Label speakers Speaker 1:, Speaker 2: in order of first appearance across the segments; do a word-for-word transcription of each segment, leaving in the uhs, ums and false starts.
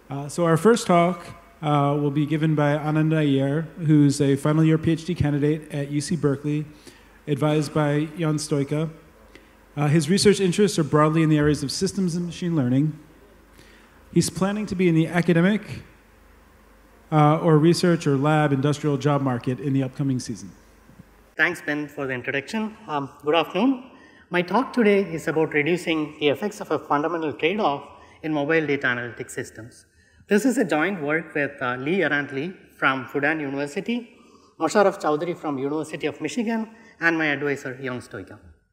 Speaker 1: Uh, so our first talk uh, will be given by Anand Iyer, who's a final year PhD candidate at U C Berkeley, advised by Jan Stojka. Uh, his research interests are broadly in the areas of systems and machine learning. He's planning to be in the academic uh, or research or lab industrial job market in the upcoming season.
Speaker 2: Thanks, Ben, for the introduction. Um, good afternoon. My talk today is about reducing the effects of a fundamental trade-off in mobile data analytics systems. This is a joint work with uh, Lee Arantley from Fudan University, Mosharraf Chowdhury from University of Michigan, and my advisor, Jan Stojka.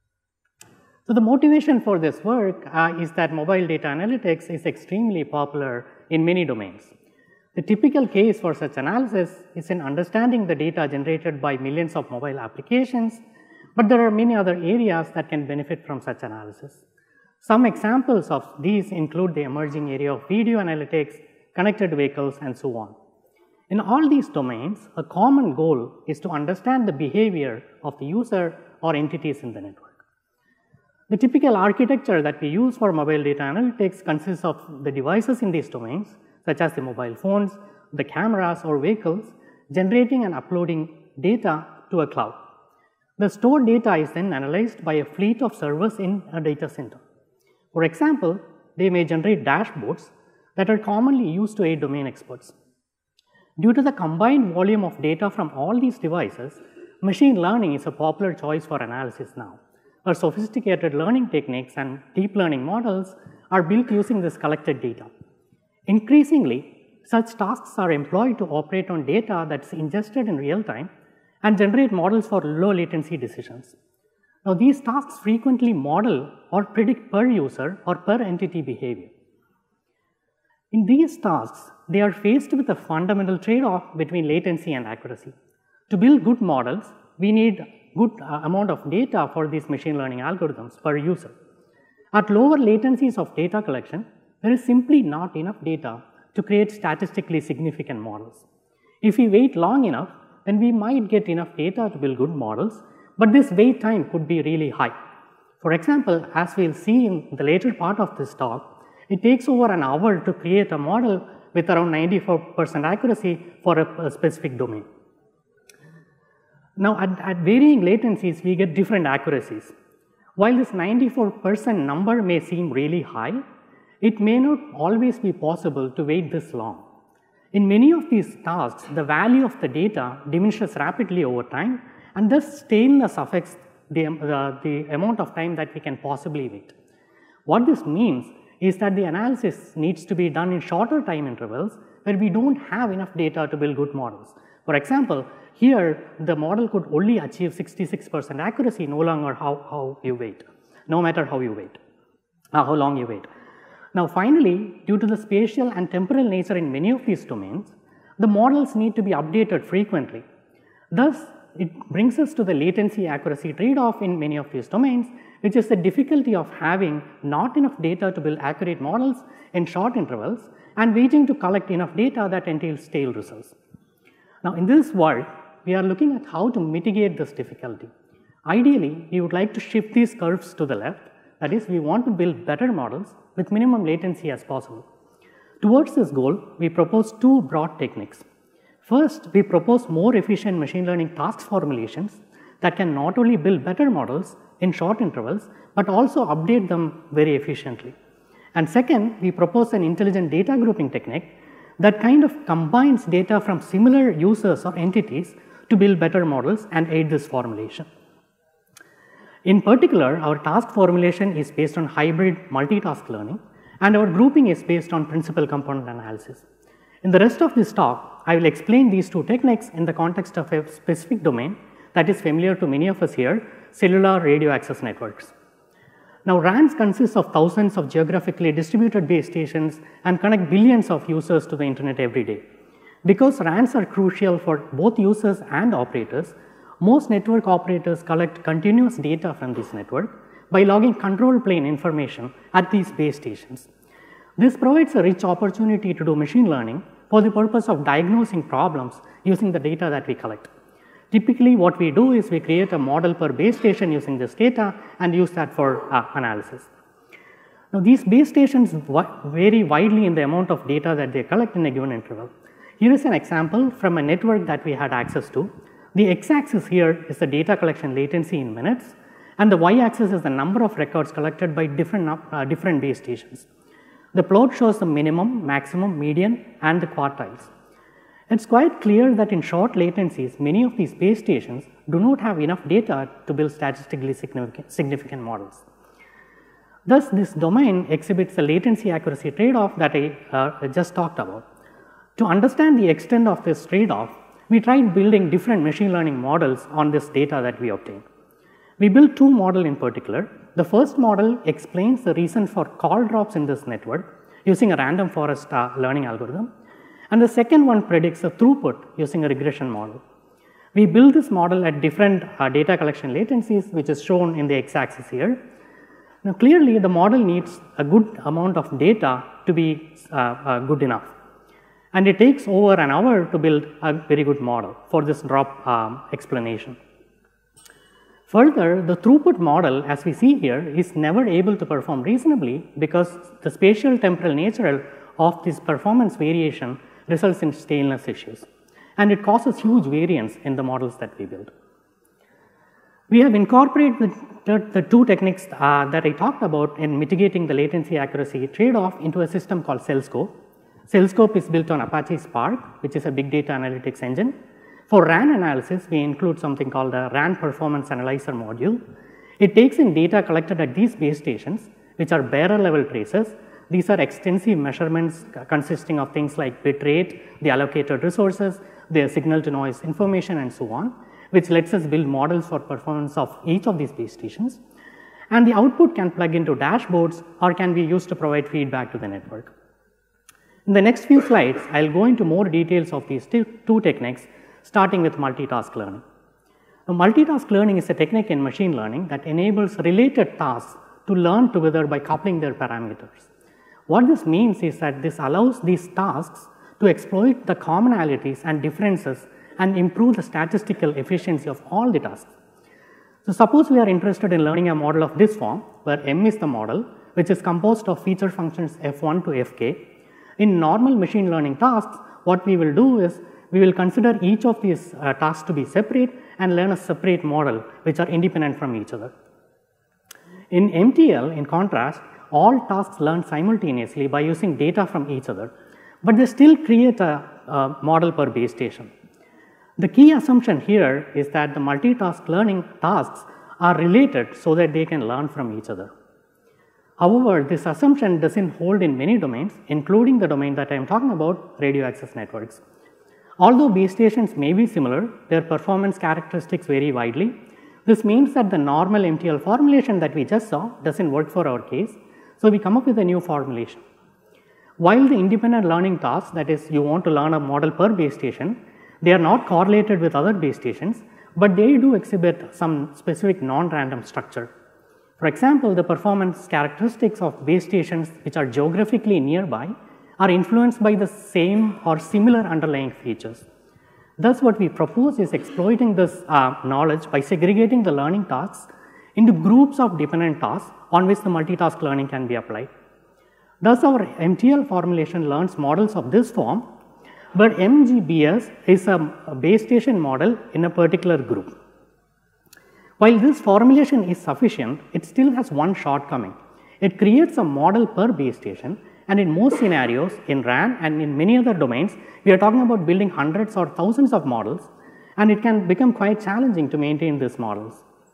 Speaker 2: So the motivation for this work uh, is that mobile data analytics is extremely popular in many domains. The typical case for such analysis is in understanding the data generated by millions of mobile applications, but there are many other areas that can benefit from such analysis. Some examples of these include the emerging area of video analytics, connected vehicles, and so on. In all these domains, a common goal is to understand the behavior of the user or entities in the network. The typical architecture that we use for mobile data analytics consists of the devices in these domains, such as the mobile phones, the cameras, or vehicles, generating and uploading data to a cloud. The stored data is then analyzed by a fleet of servers in a data center. For example, they may generate dashboards that are commonly used to aid domain experts. Due to the combined volume of data from all these devices, machine learning is a popular choice for analysis now. Our sophisticated learning techniques and deep learning models are built using this collected data. Increasingly, such tasks are employed to operate on data that's ingested in real time and generate models for low latency decisions. Now, these tasks frequently model or predict per user or per entity behavior. In these tasks, they are faced with a fundamental trade-off between latency and accuracy. To build good models, we need good uh, amount of data for these machine learning algorithms per user. At lower latencies of data collection, there is simply not enough data to create statistically significant models. If we wait long enough, then we might get enough data to build good models, but this wait time could be really high. For example, as we'll see in the later part of this talk, it takes over an hour to create a model with around ninety-four percent accuracy for a, a specific domain. Now, at, at varying latencies, we get different accuracies. While this ninety-four percent number may seem really high, it may not always be possible to wait this long. In many of these tasks, the value of the data diminishes rapidly over time, and thus staleness affects the, uh, the amount of time that we can possibly wait. What this means is that the analysis needs to be done in shorter time intervals where we don't have enough data to build good models. For example, here the model could only achieve sixty-six percent accuracy no longer how, how you wait, no matter how you wait, uh, how long you wait. Now finally, due to the spatial and temporal nature in many of these domains, the models need to be updated frequently. Thus, it brings us to the latency accuracy trade-off in many of these domains, which is the difficulty of having not enough data to build accurate models in short intervals and waiting to collect enough data that entails stale results. Now, in this work, we are looking at how to mitigate this difficulty. Ideally, we would like to shift these curves to the left. That is, we want to build better models with minimum latency as possible. Towards this goal, we propose two broad techniques. First, we propose more efficient machine learning task formulations that can not only build better models in short intervals, but also update them very efficiently. And second, we propose an intelligent data grouping technique that kind of combines data from similar users or entities to build better models and aid this formulation. In particular, our task formulation is based on hybrid multitask learning, and our grouping is based on principal component analysis. In the rest of this talk, I will explain these two techniques in the context of a specific domain that is familiar to many of us here, cellular radio access networks. Now, R A Ns consist of thousands of geographically distributed base stations and connect billions of users to the internet every day. Because R A Ns are crucial for both users and operators, most network operators collect continuous data from this network by logging control plane information at these base stations. This provides a rich opportunity to do machine learning for the purpose of diagnosing problems using the data that we collect. Typically, what we do is we create a model per base station using this data and use that for uh, analysis. Now, these base stations vary widely in the amount of data that they collect in a given interval. Here is an example from a network that we had access to. The x-axis here is the data collection latency in minutes, and the y-axis is the number of records collected by different, uh, different base stations. The plot shows the minimum, maximum, median, and the quartiles. It's quite clear that in short latencies, many of these base stations do not have enough data to build statistically significant, significant models. Thus, this domain exhibits the latency accuracy trade-off that I uh, just talked about. To understand the extent of this trade-off, we tried building different machine learning models on this data that we obtained. We built two models in particular. The first model explains the reason for call drops in this network using a random forest uh, learning algorithm. And the second one predicts the throughput using a regression model. We built this model at different uh, data collection latencies, which is shown in the x-axis here. Now, clearly, the model needs a good amount of data to be uh, uh, good enough. And it takes over an hour to build a very good model for this drop um, explanation. Further, the throughput model, as we see here, is never able to perform reasonably because the spatial temporal nature of this performance variation results in staleness issues. And it causes huge variance in the models that we build. We have incorporated the, the two techniques uh, that I talked about in mitigating the latency accuracy trade-off into a system called CellScope. CellScope is built on Apache Spark, which is a big data analytics engine. For R A N analysis, we include something called a R A N Performance Analyzer module. It takes in data collected at these base stations, which are bearer level traces. These are extensive measurements consisting of things like bit rate, the allocated resources, the signal to noise information, and so on, which lets us build models for performance of each of these base stations. And the output can plug into dashboards or can be used to provide feedback to the network. In the next few slides, I'll go into more details of these two techniques, starting with multitask learning. Now, multitask learning is a technique in machine learning that enables related tasks to learn together by coupling their parameters. What this means is that this allows these tasks to exploit the commonalities and differences and improve the statistical efficiency of all the tasks. So, suppose we are interested in learning a model of this form, where M is the model, which is composed of feature functions f one to fk. In normal machine learning tasks, what we will do is we will consider each of these uh, tasks to be separate and learn a separate model which are independent from each other. In M T L, in contrast, all tasks learn simultaneously by using data from each other, but they still create a, a model per base station. The key assumption here is that the multitask learning tasks are related so that they can learn from each other. However, this assumption doesn't hold in many domains, including the domain that I am talking about, radio access networks. Although base stations may be similar, their performance characteristics vary widely. This means that the normal M T L formulation that we just saw doesn't work for our case, so we come up with a new formulation. While the independent learning tasks, that is, you want to learn a model per base station, they are not correlated with other base stations, but they do exhibit some specific non-random structure. For example, the performance characteristics of base stations which are geographically nearby are influenced by the same or similar underlying features. Thus, what we propose is exploiting this uh, knowledge by segregating the learning tasks into groups of dependent tasks on which the multitask learning can be applied. Thus, our M T L formulation learns models of this form, but M G B S is a, a base station model in a particular group. While this formulation is sufficient, it still has one shortcoming. It creates a model per base station, and in most scenarios, in R A N and in many other domains, we are talking about building hundreds or thousands of models, and it can become quite challenging to maintain these models.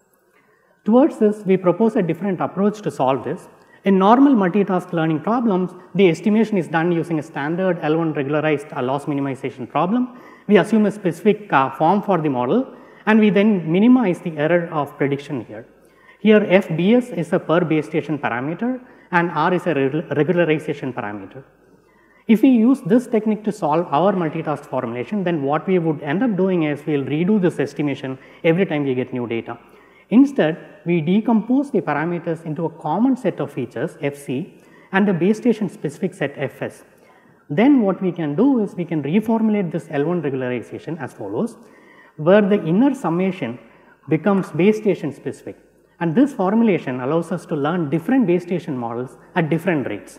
Speaker 2: Towards this, we propose a different approach to solve this. In normal multitask learning problems, the estimation is done using a standard L one regularized uh, loss minimization problem. We assume a specific uh, form for the model, and we then minimize the error of prediction here. Here, F B S is a per base station parameter, and R is a regularization parameter. If we use this technique to solve our multitask formulation, then what we would end up doing is we will redo this estimation every time we get new data. Instead, we decompose the parameters into a common set of features, F C, and the base station specific set, F S. Then what we can do is we can reformulate this L one regularization as follows, where the inner summation becomes base station specific, And this formulation allows us to learn different base station models at different rates.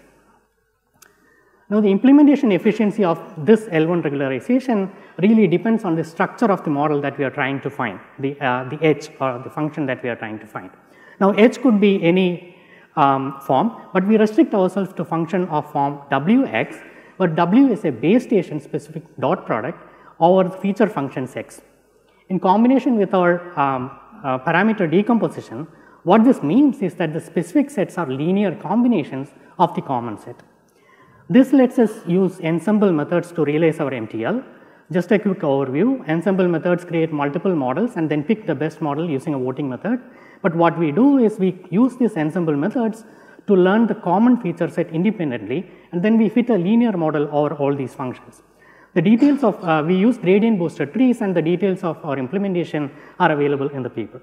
Speaker 2: Now, the implementation efficiency of this L one regularization really depends on the structure of the model that we are trying to find, the, uh, the H or the function that we are trying to find. Now, H could be any um, form, but we restrict ourselves to function of form W X, where W is a base station specific dot product over the feature functions X. In combination with our um, uh, parameter decomposition, what this means is that the specific sets are linear combinations of the common set. This lets us use ensemble methods to realize our M T L. Just a quick overview, ensemble methods create multiple models and then pick the best model using a voting method. But what we do is we use these ensemble methods to learn the common feature set independently, and then we fit a linear model over all these functions. The details of, uh, we use gradient boosted trees, and the details of our implementation are available in the paper.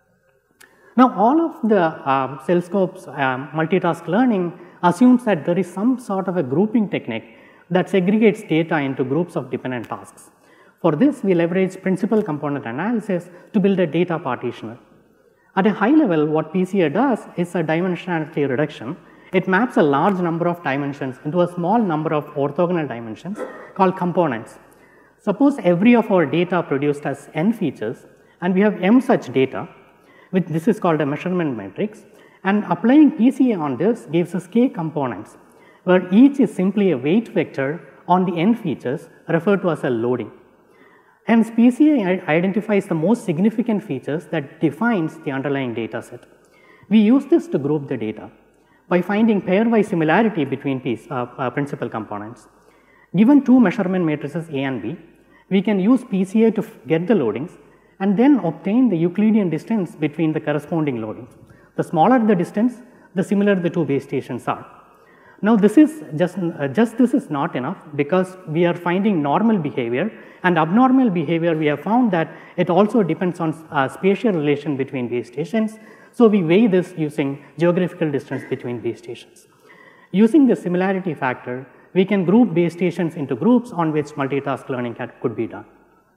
Speaker 2: Now, all of the uh, CellScope's uh, multitask learning assumes that there is some sort of a grouping technique that segregates data into groups of dependent tasks. For this, we leverage principal component analysis to build a data partitioner. At a high level, what P C A does is a dimensionality reduction. It maps a large number of dimensions into a small number of orthogonal dimensions called components. Suppose every of our data produced has n features, and we have m such data, which this is called a measurement matrix, and applying P C A on this gives us k components, where each is simply a weight vector on the n features referred to as a loading. Hence, P C A identifies the most significant features that defines the underlying data set. We use this to group the data by finding pairwise similarity between piece, uh, uh, principal components. Given two measurement matrices A and B, we can use P C A to get the loadings and then obtain the Euclidean distance between the corresponding loadings. The smaller the distance, the similar the two base stations are. Now, this is just, uh, just this is not enough, because we are finding normal behavior, and abnormal behavior we have found that it also depends on uh, spatial relation between base stations. So, we weigh this using geographical distance between base stations. Using the similarity factor, we can group base stations into groups on which multitask learning can, could be done.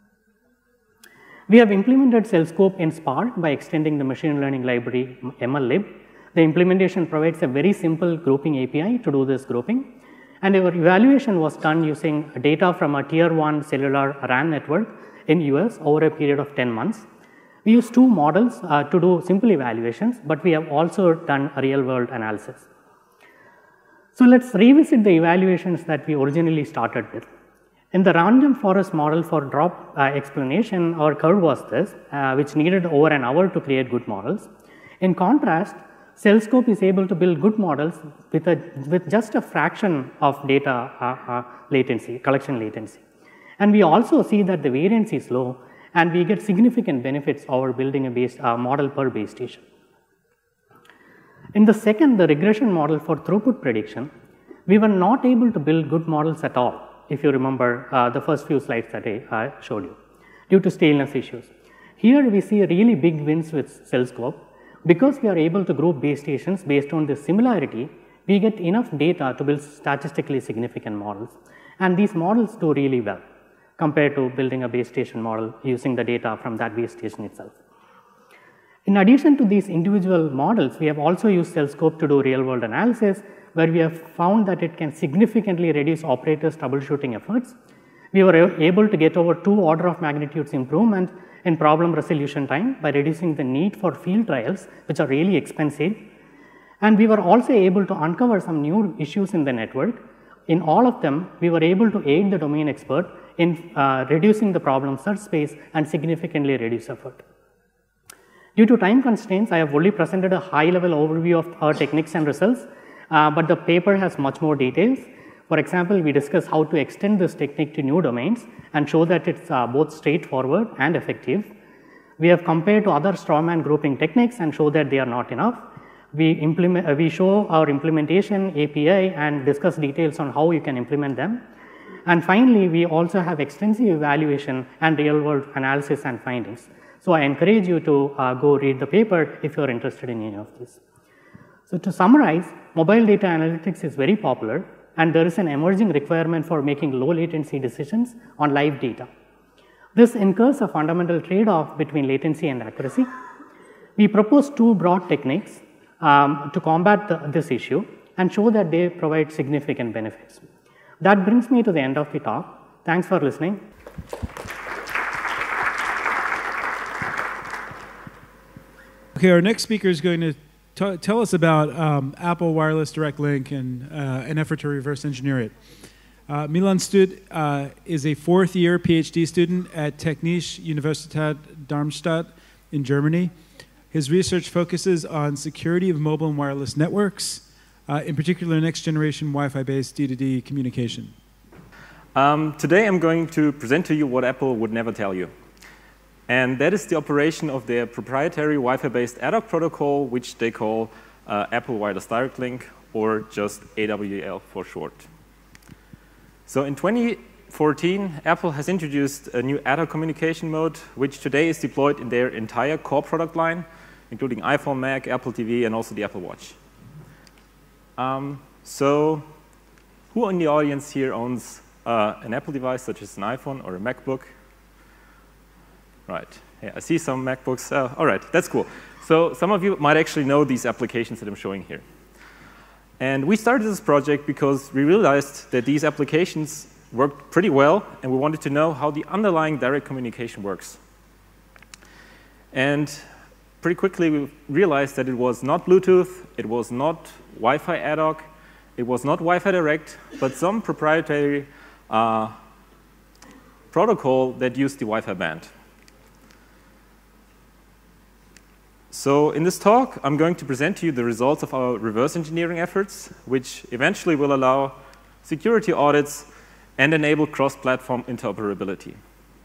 Speaker 2: We have implemented CellScope in Spark by extending the machine learning library M L lib. The implementation provides a very simple grouping A P I to do this grouping, and our evaluation was done using data from a tier one cellular R A N network in U S over a period of ten months. We used two models uh, to do simple evaluations, but we have also done a real world analysis. So, let us revisit the evaluations that we originally started with. In the random forest model for drop uh, explanation, our curve was this, uh, which needed over an hour to create good models. In contrast, CellScope is able to build good models with, a, with just a fraction of data uh, uh, latency, collection latency. And we also see that the variance is low, and we get significant benefits over building a base, uh, model per base station. In the second, the regression model for throughput prediction, we were not able to build good models at all, if you remember uh, the first few slides that I uh, showed you, due to staleness issues. Here we see really big wins with CellScope. Because we are able to group base stations based on this similarity, we get enough data to build statistically significant models. And these models do really well compared to building a base station model using the data from that base station itself. In addition to these individual models, we have also used CellScope to do real world analysis, where we have found that it can significantly reduce operators' troubleshooting efforts. We were able to get over two order of magnitudes improvement in problem resolution time by reducing the need for field trials, which are really expensive. And we were also able to uncover some new issues in the network. In all of them, we were able to aid the domain expert in uh, reducing the problem search space and significantly reduce effort. Due to time constraints, I have only presented a high-level overview of our techniques and results, uh, but the paper has much more details. For example, we discuss how to extend this technique to new domains and show that it's uh, both straightforward and effective. We have compared to other strawman grouping techniques and show that they are not enough. We, implement, uh, we show our implementation A P I and discuss details on how you can implement them. And finally, we also have extensive evaluation and real-world analysis and findings. So, I encourage you to uh, go read the paper if you are interested in any of these. So, to summarize, mobile data analytics is very popular, and there is an emerging requirement for making low latency decisions on live data. This incurs a fundamental trade-off between latency and accuracy. We propose two broad techniques um, to combat the, this issue and show that they provide significant benefits. That brings me to the end of the talk. Thanks for listening.
Speaker 1: Okay, our next speaker is going to t tell us about um, Apple Wireless Direct Link and uh, an effort to reverse engineer it. Uh, Milan Stud uh, is a fourth year PhD student at Technische Universität Darmstadt in Germany. His research focuses on security of mobile and wireless networks, uh, in particular next generation Wi-Fi based D to D communication.
Speaker 3: Um, today I'm going to present to you what Apple would never tell you. And that is the operation of their proprietary Wi-Fi based ad hoc protocol, which they call uh, Apple Wireless Direct Link, or just A W D L for short. So in twenty fourteen, Apple has introduced a new ad hoc communication mode, which today is deployed in their entire core product line, including iPhone, Mac, Apple T V, and also the Apple Watch. Um, so who in the audience here owns uh, an Apple device, such as an iPhone or a MacBook? Right. Yeah, I see some MacBooks. Uh, all right, that's cool. So some of you might actually know these applications that I'm showing here. And we started this project because we realized that these applications worked pretty well, and we wanted to know how the underlying direct communication works. And pretty quickly, we realized that it was not Bluetooth, it was not Wi-Fi ad hoc, it was not Wi-Fi direct, but some proprietary uh, protocol that used the Wi-Fi band. So in this talk, I'm going to present to you the results of our reverse engineering efforts, which eventually will allow security audits and enable cross-platform interoperability.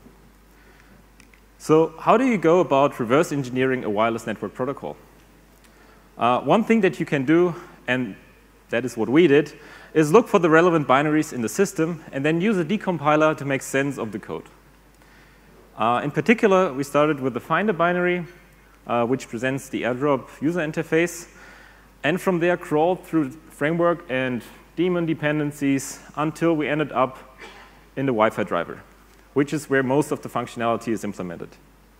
Speaker 3: So how do you go about reverse engineering a wireless network protocol? Uh, one thing that you can do, and that is what we did, is look for the relevant binaries in the system and then use a decompiler to make sense of the code. Uh, in particular, we started with the Finder binary, Uh, which presents the AirDrop user interface, and from there crawled through framework and daemon dependencies until we ended up in the Wi-Fi driver, which is where most of the functionality is implemented.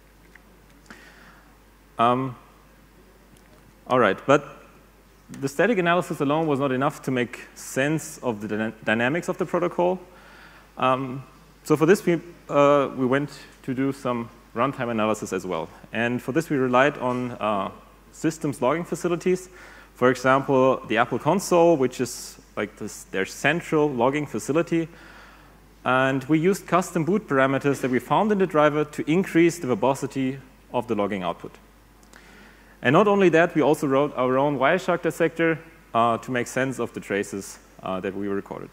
Speaker 3: Um, all right, but the static analysis alone was not enough to make sense of the dyna dynamics of the protocol. Um, so for this, we, uh, we went to do some runtime analysis as well. And for this, we relied on uh, systems logging facilities. For example, the Apple console, which is like this, their central logging facility. And we used custom boot parameters that we found in the driver to increase the verbosity of the logging output. And not only that, we also wrote our own Wireshark dissector uh, to make sense of the traces uh, that we recorded.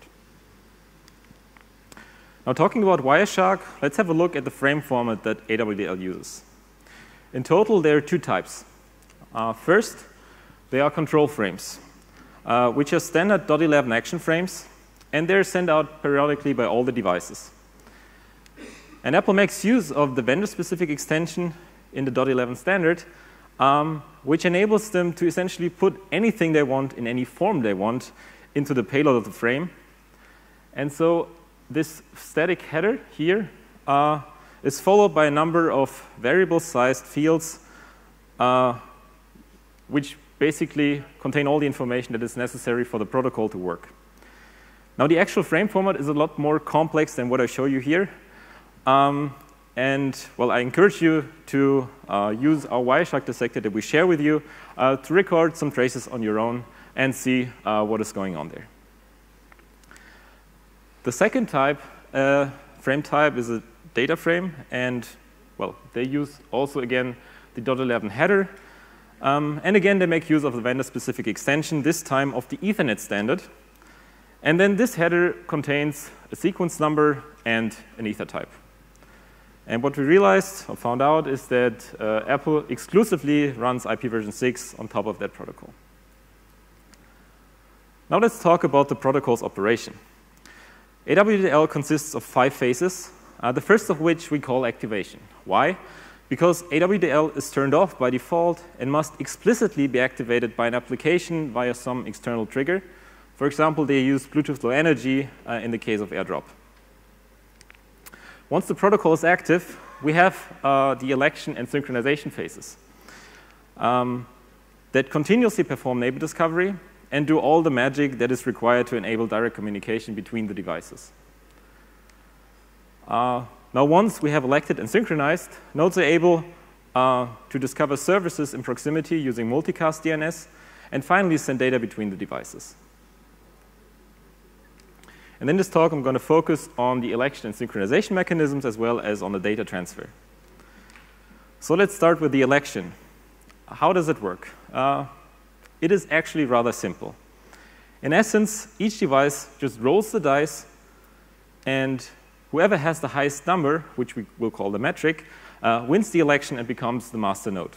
Speaker 3: Now, talking about Wireshark, let's have a look at the frame format that A W D L uses. In total, there are two types. Uh, first, they are control frames, uh, which are standard dot eleven action frames, and they're sent out periodically by all the devices. And Apple makes use of the vendor-specific extension in the dot eleven standard, um, which enables them to essentially put anything they want in any form they want into the payload of the frame. And so this static header here uh, is followed by a number of variable-sized fields uh, which basically contain all the information that is necessary for the protocol to work. Now, the actual frame format is a lot more complex than what I show you here. Um, and, well, I encourage you to uh, use our Wireshark dissector that we share with you uh, to record some traces on your own and see uh, what is going on there. The second type, uh, frame type, is a data frame, and well, they use also again the dot eleven header, um, and again they make use of the vendor-specific extension, this time of the Ethernet standard, and then this header contains a sequence number and an ether type. And what we realized or found out is that uh, Apple exclusively runs I P version six on top of that protocol. Now let's talk about the protocol's operation. A W D L consists of five phases, uh, the first of which we call activation. Why? Because A W D L is turned off by default and must explicitly be activated by an application via some external trigger. For example, they use Bluetooth Low Energy uh, in the case of AirDrop. Once the protocol is active, we have uh, the election and synchronization phases. um, that continuously perform neighbor discovery and do all the magic that is required to enable direct communication between the devices. Uh, now, once we have elected and synchronized, nodes are able uh, to discover services in proximity using multicast D N S, and finally send data between the devices. And in this talk, I'm going to focus on the election and synchronization mechanisms as well as on the data transfer. So let's start with the election. How does it work? Uh, it is actually rather simple. In essence, each device just rolls the dice, and whoever has the highest number, which we will call the metric, uh, wins the election and becomes the master node.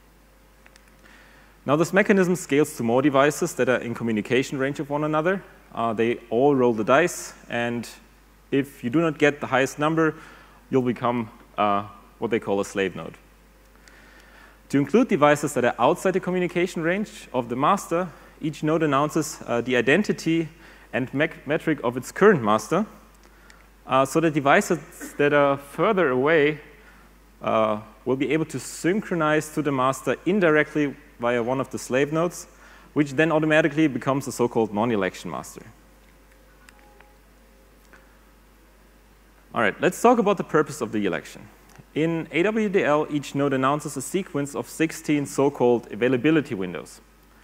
Speaker 3: Now, this mechanism scales to more devices that are in communication range of one another. Uh, they all roll the dice, and if you do not get the highest number, you'll become uh, what they call a slave node. To include devices that are outside the communication range of the master, each node announces uh, the identity and metric of its current master, uh, so that devices that are further away uh, will be able to synchronize to the master indirectly via one of the slave nodes, which then automatically becomes a so-called non-election master. All right, let's talk about the purpose of the election. In A W D L, each node announces a sequence of sixteen so-called availability windows.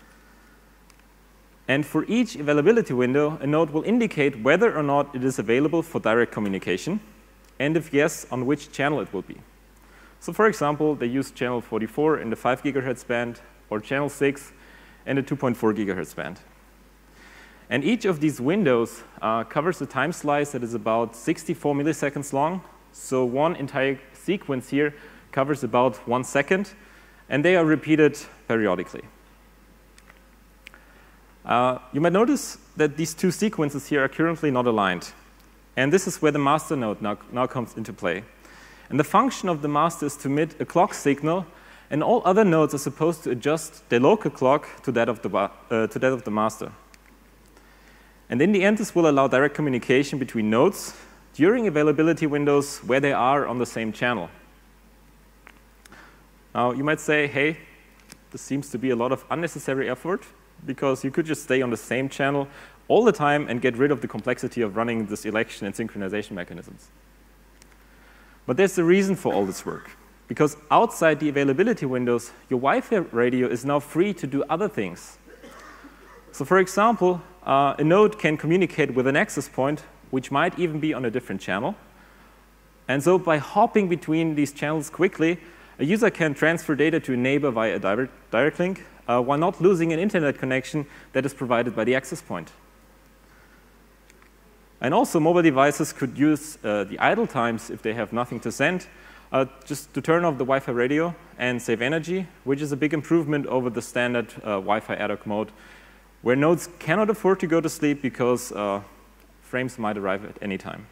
Speaker 3: And for each availability window, a node will indicate whether or not it is available for direct communication, and if yes, on which channel it will be. So for example, they use channel forty-four in the five gigahertz band, or channel six in the two point four gigahertz band. And each of these windows uh, covers a time slice that is about sixty-four milliseconds long. So one entire sequence here covers about one second, and they are repeated periodically. Uh, you might notice that these two sequences here are currently not aligned. And this is where the master node now, now comes into play. And the function of the master is to emit a clock signal, and all other nodes are supposed to adjust their local clock to that of the, uh, to that of the master. And in the end, this will allow direct communication between nodes during availability windows where they are on the same channel. Now, you might say, hey, this seems to be a lot of unnecessary effort, because you could just stay on the same channel all the time and get rid of the complexity of running this election and synchronization mechanisms. But there's a reason for all this work. Because outside the availability windows, your Wi-Fi radio is now free to do other things. So for example, uh, a node can communicate with an access point, which might even be on a different channel. And so by hopping between these channels quickly, a user can transfer data to a neighbor via a direct, direct link, uh, while not losing an internet connection that is provided by the access point. And also, mobile devices could use uh, the idle times if they have nothing to send, uh, just to turn off the Wi-Fi radio and save energy, which is a big improvement over the standard uh, Wi-Fi ad hoc mode, where nodes cannot afford to go to sleep because uh, frames might arrive at any time.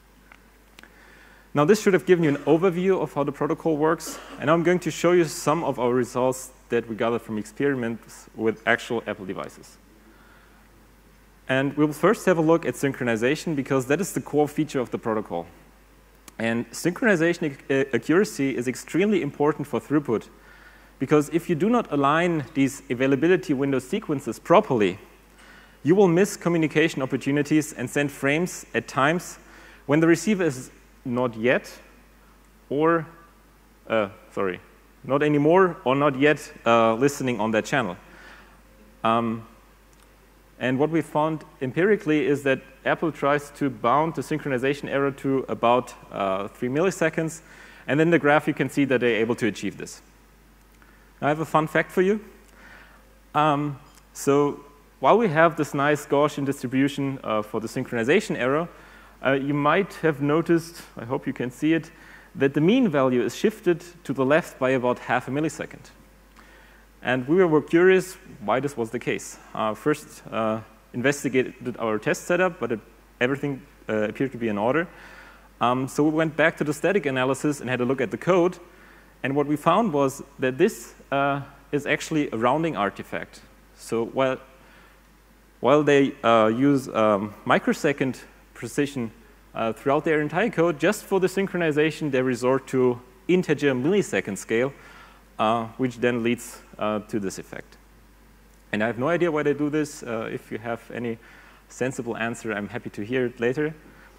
Speaker 3: Now, this should have given you an overview of how the protocol works, and I'm going to show you some of our results that we gathered from experiments with actual Apple devices. And we'll first have a look at synchronization, because that is the core feature of the protocol. And synchronization accuracy is extremely important for throughput, because if you do not align these availability window sequences properly, you will miss communication opportunities and send frames at times when the receiver is not yet, or, uh, sorry, not anymore, or not yet uh, listening on that channel. Um, and what we found empirically is that Apple tries to bound the synchronization error to about uh, three milliseconds, and in the graph you can see that they're able to achieve this. Now, I have a fun fact for you. Um, so while we have this nice Gaussian distribution uh, for the synchronization error, Uh, you might have noticed, I hope you can see it, that the mean value is shifted to the left by about half a millisecond. And we were curious why this was the case. Uh, first, uh, investigated our test setup, but it, everything uh, appeared to be in order. Um, so we went back to the static analysis and had a look at the code. And what we found was that this uh, is actually a rounding artifact. So while, while they uh, use um, microsecond precision uh, throughout their entire code, just for the synchronization, they resort to integer millisecond scale. uh, which then leads uh, to this effect. And I have no idea why they do this. Uh, if you have any sensible answer, I'm happy to hear it later.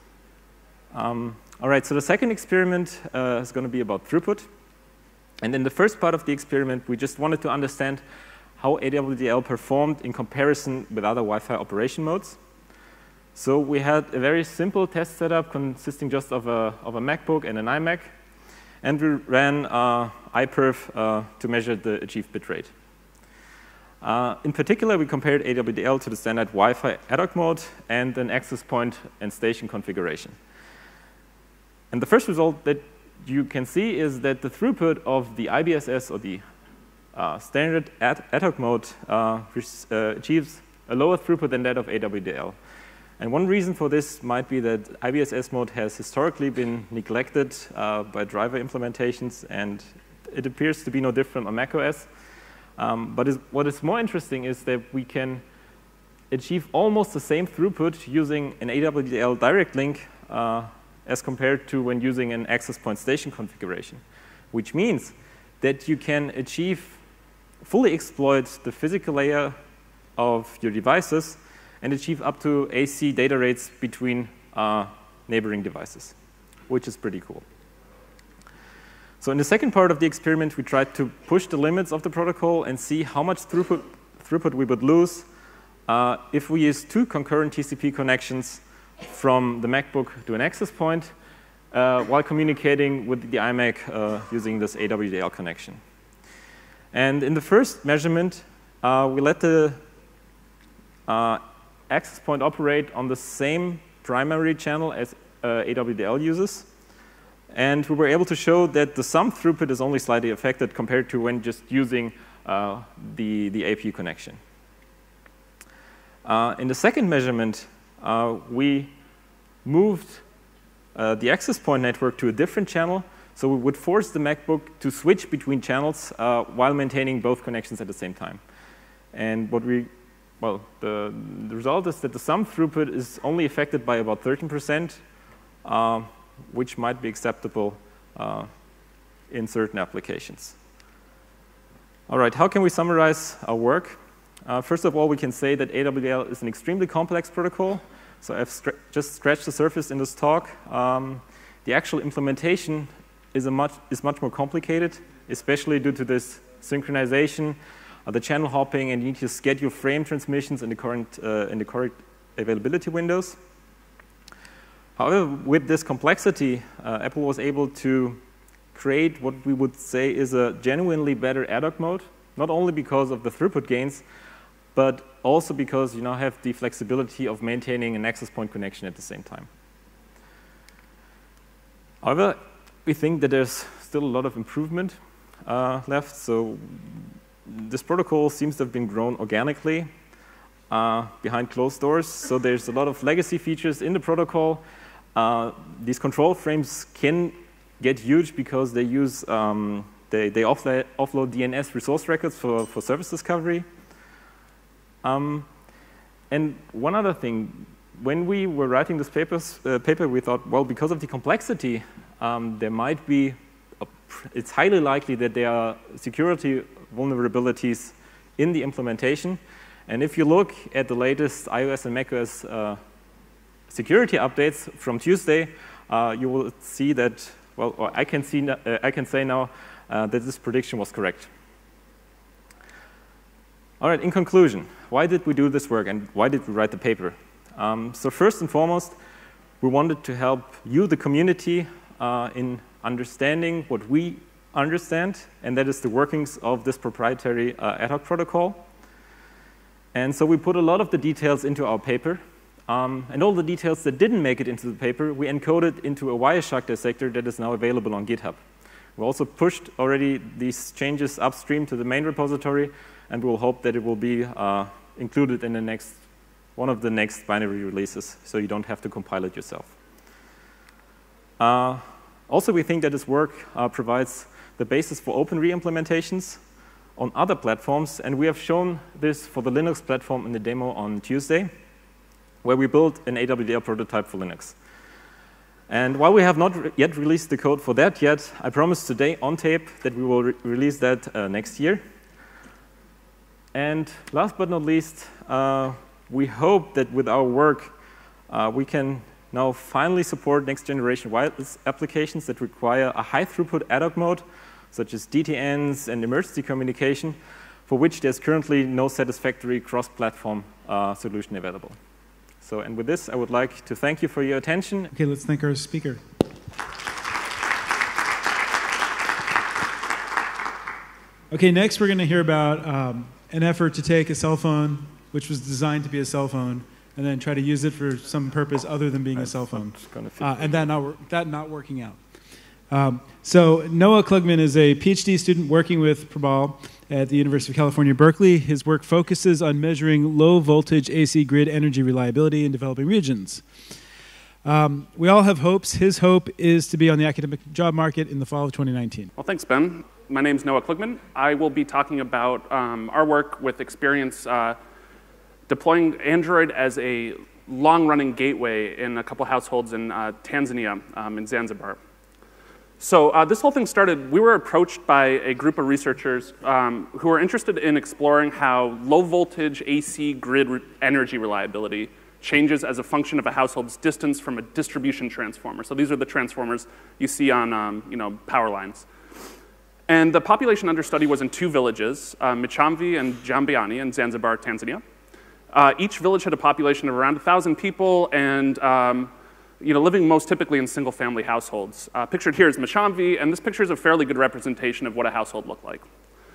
Speaker 3: Um, all right, so the second experiment uh, is going to be about throughput. And in the first part of the experiment, we just wanted to understand how A W D L performed in comparison with other Wi-Fi operation modes. So we had a very simple test setup consisting just of a, of a MacBook and an iMac. And we ran uh, iPerf uh, to measure the achieved bitrate. Uh, in particular, we compared A W D L to the standard Wi-Fi ad hoc mode and an access point and station configuration. And the first result that you can see is that the throughput of the I B S S, or the uh, standard ad, ad hoc mode, uh, which, uh, achieves a lower throughput than that of A W D L. And one reason for this might be that I B S S mode has historically been neglected uh, by driver implementations, and it appears to be no different on macOS. Um, but is, what is more interesting is that we can achieve almost the same throughput using an A W D L direct link uh, as compared to when using an access point station configuration, which means that you can achieve, fully exploit the physical layer of your devices and achieve up to A C data rates between uh, neighboring devices, which is pretty cool. So in the second part of the experiment, we tried to push the limits of the protocol and see how much throughput, throughput we would lose uh, if we use two concurrent T C P connections from the MacBook to an access point uh, while communicating with the iMac uh, using this A W D L connection. And in the first measurement, uh, we let the uh, access point operate on the same primary channel as uh, A W D L uses. And we were able to show that the sum throughput is only slightly affected compared to when just using uh, the, the A P U connection. Uh, in the second measurement, uh, we moved uh, the access point network to a different channel. So we would force the MacBook to switch between channels uh, while maintaining both connections at the same time. And what we Well, the, the result is that the sum throughput is only affected by about thirteen percent, uh, which might be acceptable uh, in certain applications. All right, how can we summarize our work? Uh, first of all, we can say that A W D L is an extremely complex protocol. So I've scr just scratched the surface in this talk. Um, the actual implementation is, a much, is much more complicated, especially due to this synchronization, Uh, the channel hopping, and you need to schedule frame transmissions in the current uh, in the correct availability windows. However, with this complexity, uh, Apple was able to create what we would say is a genuinely better ad hoc mode, not only because of the throughput gains, but also because you now have the flexibility of maintaining an access point connection at the same time. However, we think that there's still a lot of improvement uh, left. So this protocol seems to have been grown organically uh, behind closed doors. So there's a lot of legacy features in the protocol. Uh, these control frames can get huge because they use um, they, they offload, offload D N S resource records for, for service discovery. Um, and one other thing, when we were writing this papers, uh, paper, we thought, well, because of the complexity, um, there might be, a, it's highly likely that there are security vulnerabilities in the implementation. And if you look at the latest iOS and macOS uh, security updates from Tuesday, uh, you will see that, well, or I can, see, uh, I can say now uh, that this prediction was correct. All right, in conclusion, why did we do this work and why did we write the paper? Um, so first and foremost, we wanted to help you, the community, uh, in understanding what we understand, and that is the workings of this proprietary uh, ad hoc protocol. And so we put a lot of the details into our paper. Um, and all the details that didn't make it into the paper, we encoded into a Wireshark dissector that is now available on GitHub. We also pushed already these changes upstream to the main repository, and we will hope that it will be uh, included in the next, one of the next binary releases, so you don't have to compile it yourself. Uh, also, we think that this work uh, provides the basis for open re-implementations on other platforms, and we have shown this for the Linux platform in the demo on Tuesday, where we built an A W D L prototype for Linux. And while we have not re yet released the code for that yet, I promised today on tape that we will re release that uh, next year. And last but not least, uh, we hope that with our work, uh, we can now finally support next generation wireless applications that require a high throughput ad hoc mode, such as D T Ns and emergency communication, for which there's currently no satisfactory cross-platform uh, solution available. So, and with this, I would like to thank you for your attention.
Speaker 1: Okay, let's thank our speaker. Okay, next we're going to hear about um, an effort to take a cell phone, which was designed to be a cell phone, and then try to use it for some purpose other than being a cell phone, uh, and that not, that not working out. Um, so Noah Klugman is a PhD student working with Prabal at the University of California, Berkeley. His work focuses on measuring low-voltage A C grid energy reliability in developing regions. Um, we all have hopes. His hope is to be on the academic job market in the fall of twenty nineteen.
Speaker 4: Well, thanks, Ben. My name's Noah Klugman. I will be talking about um, our work with experience uh, deploying Android as a long-running gateway in a couple households in uh, Tanzania, um, in Zanzibar. So uh, this whole thing started, we were approached by a group of researchers um, who were interested in exploring how low-voltage A C grid re energy reliability changes as a function of a household's distance from a distribution transformer. So these are the transformers you see on um, you know, power lines. And the population under study was in two villages, uh, Michamvi and Jambiani in Zanzibar, Tanzania. Uh, each village had a population of around one thousand people and um, you know, living most typically in single-family households. Uh, pictured here is Michamvi, and this picture is a fairly good representation of what a household looked like.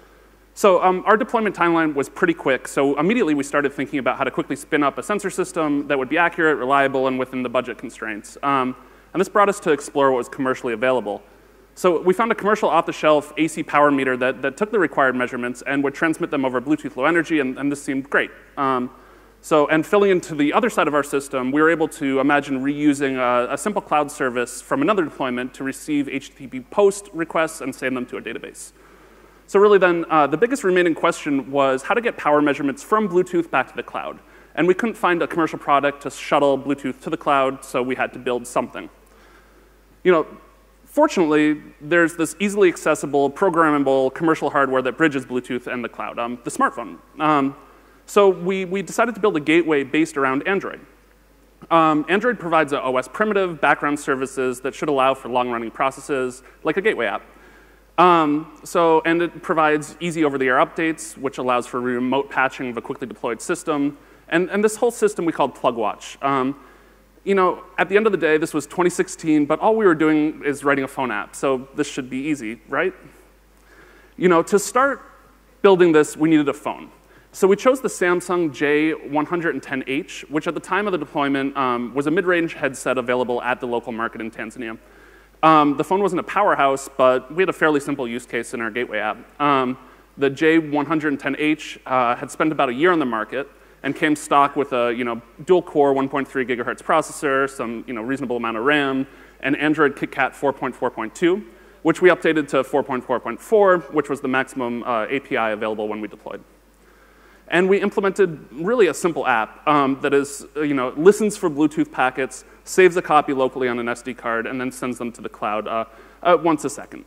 Speaker 4: So um, our deployment timeline was pretty quick, so immediately we started thinking about how to quickly spin up a sensor system that would be accurate, reliable, and within the budget constraints. Um, and this brought us to explore what was commercially available. So we found a commercial off-the-shelf A C power meter that, that took the required measurements and would transmit them over Bluetooth Low Energy, and, and this seemed great. Um, So, and filling into the other side of our system, we were able to imagine reusing a, a simple cloud service from another deployment to receive H T T P post requests and send them to a database. So really then, uh, the biggest remaining question was how to get power measurements from Bluetooth back to the cloud. And we couldn't find a commercial product to shuttle Bluetooth to the cloud, so we had to build something. You know, fortunately, there's this easily accessible, programmable commercial hardware that bridges Bluetooth and the cloud, um, the smartphone. Um, So we, we decided to build a gateway based around Android. Um, Android provides an O S primitive, background services that should allow for long-running processes, like a gateway app. Um, so, and it provides easy over-the-air updates, which allows for remote patching of a quickly deployed system. And, and this whole system we called PlugWatch. Um, you know, at the end of the day, this was twenty sixteen, but all we were doing is writing a phone app. So this should be easy, right? You know, to start building this, we needed a phone. So we chose the Samsung J one ten H, which at the time of the deployment um, was a mid-range headset available at the local market in Tanzania. Um, the phone wasn't a powerhouse, but we had a fairly simple use case in our gateway app. Um, the J one ten H uh, had spent about a year on the market and came stock with a you know, dual-core one point three gigahertz processor, some you know, reasonable amount of RAM, and Android KitKat four point four point two, which we updated to four point four point four, which was the maximum uh, A P I available when we deployed. And we implemented really a simple app um, that is, you know, listens for Bluetooth packets, saves a copy locally on an S D card, and then sends them to the cloud uh, uh, once a second.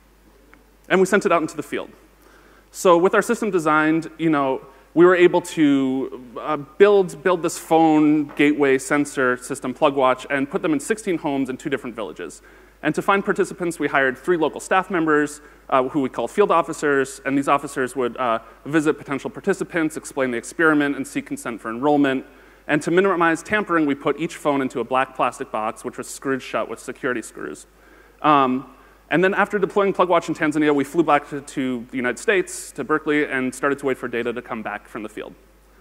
Speaker 4: And we sent it out into the field. So with our system designed, you know, we were able to uh, build, build this phone gateway sensor system, PlugWatch, and put them in sixteen homes in two different villages. And to find participants, we hired three local staff members, uh, who we call field officers, and these officers would uh, visit potential participants, explain the experiment, and seek consent for enrollment. And to minimize tampering, we put each phone into a black plastic box, which was screwed shut with security screws. Um, and then after deploying PlugWatch in Tanzania, we flew back to, to the United States, to Berkeley, and started to wait for data to come back from the field.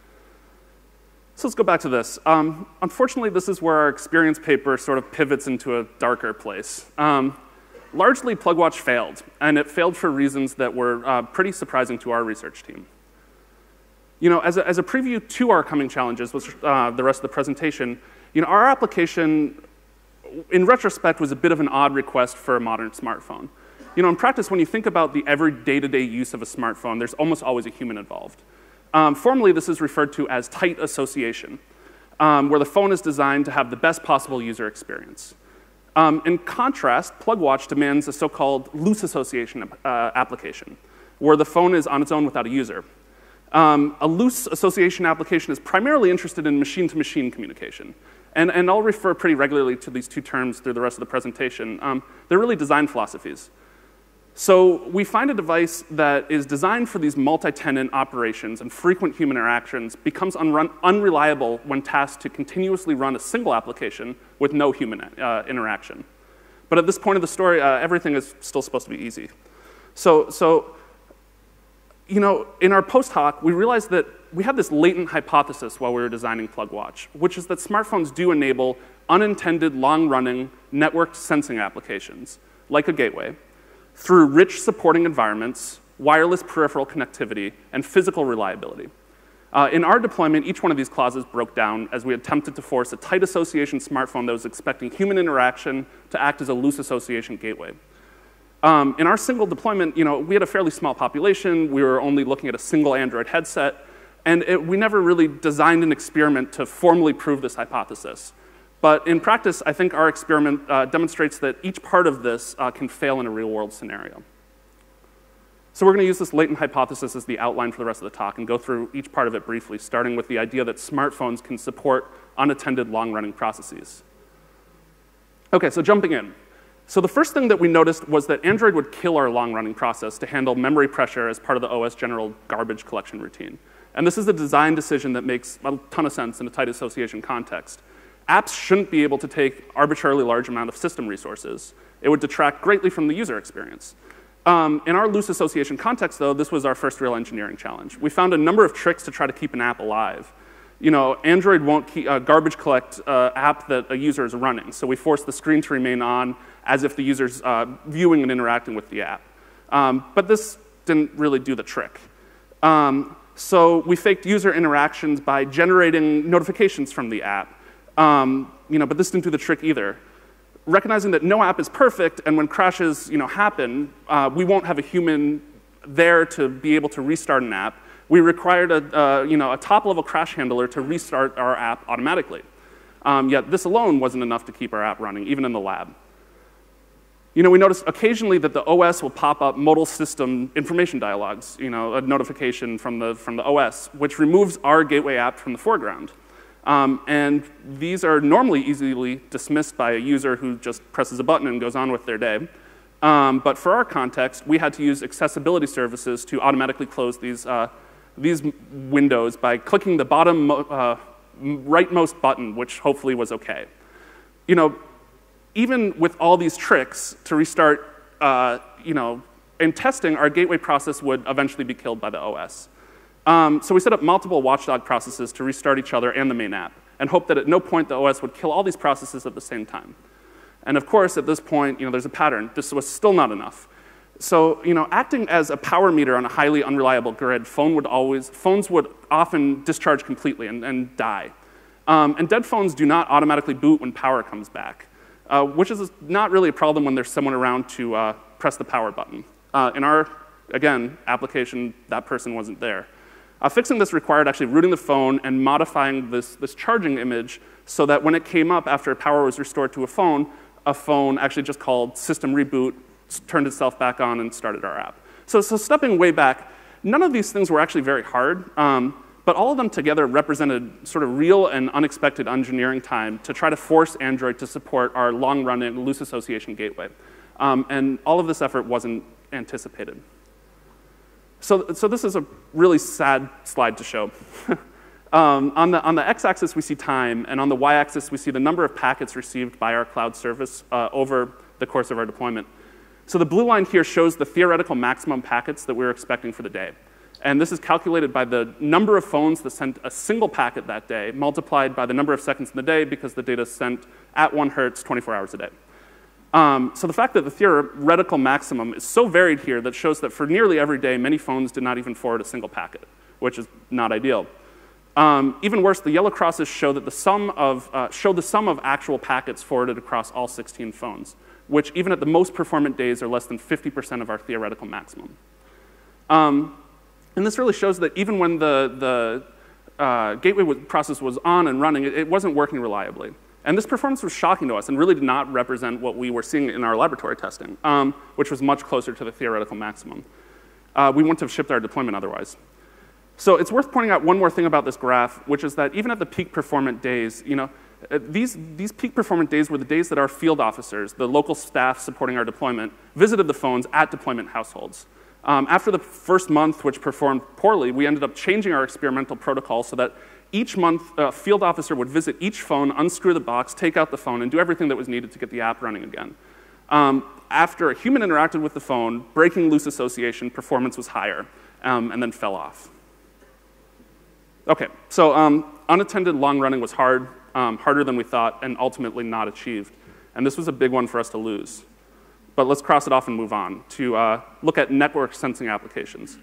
Speaker 4: So let's go back to this. Um, unfortunately, this is where our experience paper sort of pivots into a darker place. Um, largely, PlugWatch failed, and it failed for reasons that were uh, pretty surprising to our research team. You know, as a, as a preview to our coming challenges, which uh, the rest of the presentation, you know, our application, in retrospect, was a bit of an odd request for a modern smartphone. You know, in practice, when you think about the every day-to-day use of a smartphone, there's almost always a human involved. Um, formally, this is referred to as tight association, um, where the phone is designed to have the best possible user experience. Um, in contrast, PlugWatch demands a so-called loose association uh, application, where the phone is on its own without a user. Um, a loose association application is primarily interested in machine-to-machine communication. And, and I'll refer pretty regularly to these two terms through the rest of the presentation. Um, they're really design philosophies. So we find a device that is designed for these multi-tenant operations and frequent human interactions becomes unrun, unreliable when tasked to continuously run a single application with no human uh, interaction. But at this point of the story, uh, everything is still supposed to be easy. So, so, you know, in our post hoc, we realized that we had this latent hypothesis while we were designing PlugWatch, which is that smartphones do enable unintended, long-running, networked sensing applications, like a gateway, through rich supporting environments, wireless peripheral connectivity, and physical reliability. Uh, in our deployment, each one of these clauses broke down as we attempted to force a tight association smartphone that was expecting human interaction to act as a loose association gateway. Um, in our single deployment, you know, we had a fairly small population. We were only looking at a single Android headset. And it, we never really designed an experiment to formally prove this hypothesis. But in practice, I think our experiment uh, demonstrates that each part of this uh, can fail in a real-world scenario. So we're going to use this latent hypothesis as the outline for the rest of the talk and go through each part of it briefly, starting with the idea that smartphones can support unattended long-running processes. OK, so jumping in. So the first thing that we noticed was that Android would kill our long-running process to handle memory pressure as part of the O S general garbage collection routine. And this is a design decision that makes a ton of sense in a tight association context. Apps shouldn't be able to take arbitrarily large amount of system resources. It would detract greatly from the user experience. Um, in our loose association context, though, this was our first real engineering challenge. We found a number of tricks to try to keep an app alive. You know, Android won't keep, uh, garbage collect uh, app that a user is running, so we force the screen to remain on as if the user's uh, viewing and interacting with the app. Um, but this didn't really do the trick. Um, So we faked user interactions by generating notifications from the app. Um, you know, but this didn't do the trick either. Recognizing that no app is perfect, and when crashes you know, happen, uh, we won't have a human there to be able to restart an app. We required a, uh, you know, a top-level crash handler to restart our app automatically. Um, yet this alone wasn't enough to keep our app running, even in the lab. You know, we noticed occasionally that the O S will pop up modal system information dialogues, you know, a notification from the, from the O S, which removes our gateway app from the foreground. Um, and these are normally easily dismissed by a user who just presses a button and goes on with their day. Um, but for our context, we had to use accessibility services to automatically close these, uh, these windows by clicking the bottom uh, rightmost button, which hopefully was OK. You know, even with all these tricks to restart, uh, you know, in testing, our gateway process would eventually be killed by the O S. Um, so we set up multiple watchdog processes to restart each other and the main app, and hoped that at no point the O S would kill all these processes at the same time. And of course, at this point, you know, there's a pattern. This was still not enough. So, you know, acting as a power meter on a highly unreliable grid, phone would always, phones would often discharge completely and, and die. Um, and dead phones do not automatically boot when power comes back. Uh, which is not really a problem when there's someone around to uh, press the power button. Uh, in our, again, application, that person wasn't there. Uh, fixing this required actually rooting the phone and modifying this, this charging image so that when it came up after power was restored to a phone, a phone actually just called system reboot, turned itself back on, and started our app. So, so stepping way back, none of these things were actually very hard. Um, But all of them together represented sort of real and unexpected engineering time to try to force Android to support our long-running loose association gateway. Um, and all of this effort wasn't anticipated. So, so this is a really sad slide to show. um, on the, on the x-axis, we see time. And on the y-axis, we see the number of packets received by our cloud service uh, over the course of our deployment. So the blue line here shows the theoretical maximum packets that we were expecting for the day. And this is calculated by the number of phones that sent a single packet that day, multiplied by the number of seconds in the day, because the data is sent at one hertz twenty-four hours a day. Um, so the fact that the theoretical maximum is so varied here that shows that for nearly every day, many phones did not even forward a single packet, which is not ideal. Um, even worse, the yellow crosses show that the sum of uh, show the sum of actual packets forwarded across all sixteen phones, which even at the most performant days are less than fifty percent of our theoretical maximum. Um, And this really shows that even when the, the uh, gateway process was on and running, it, it wasn't working reliably. And this performance was shocking to us and really did not represent what we were seeing in our laboratory testing, um, which was much closer to the theoretical maximum. Uh, we wouldn't have shipped our deployment otherwise. So it's worth pointing out one more thing about this graph, which is that even at the peak performant days, you know, uh, these, these peak performant days were the days that our field officers, the local staff supporting our deployment, visited the phones at deployment households. Um, after the first month, which performed poorly, we ended up changing our experimental protocol so that each month, a field officer would visit each phone, unscrew the box, take out the phone, and do everything that was needed to get the app running again. Um, after a human interacted with the phone, breaking loose association, performance was higher, um, and then fell off. Okay, so um, unattended long running was hard, um, harder than we thought, and ultimately not achieved. And this was a big one for us to lose. But let's cross it off and move on to uh, look at network sensing applications.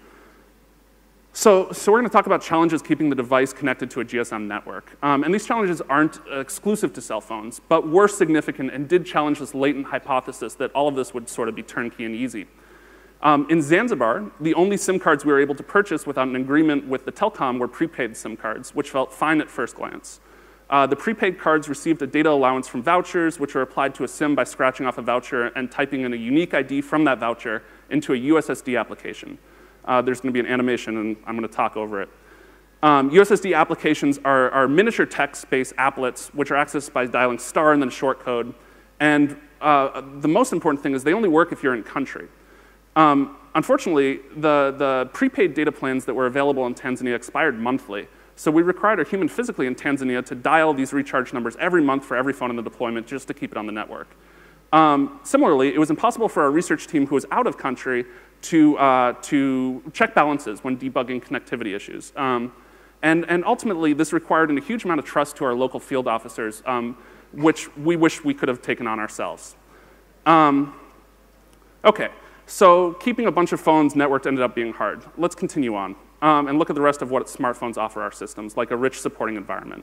Speaker 4: So, so we're going to talk about challenges keeping the device connected to a G S M network. Um, and these challenges aren't uh, exclusive to cell phones, but were significant and did challenge this latent hypothesis that all of this would sort of be turnkey and easy. Um, in Zanzibar, the only SIM cards we were able to purchase without an agreement with the telecom were prepaid SIM cards, which felt fine at first glance. Uh, the prepaid cards received a data allowance from vouchers, which were applied to a SIM by scratching off a voucher and typing in a unique I D from that voucher into a U S S D application. Uh, there's going to be an animation, and I'm going to talk over it. Um, U S S D applications are, are miniature text-based applets, which are accessed by dialing star and then short code. And uh, the most important thing is they only work if you're in country. Um, unfortunately, the, the prepaid data plans that were available in Tanzania expired monthly. So we required a human physically in Tanzania to dial these recharge numbers every month for every phone in the deployment just to keep it on the network. Um, similarly, it was impossible for our research team who was out of country to, uh, to check balances when debugging connectivity issues. Um, and, and ultimately, this required a huge amount of trust to our local field officers, um, which we wish we could have taken on ourselves. Um, okay, so keeping a bunch of phones networked ended up being hard. Let's continue on um, and look at the rest of what smartphones offer our systems, like a rich supporting environment.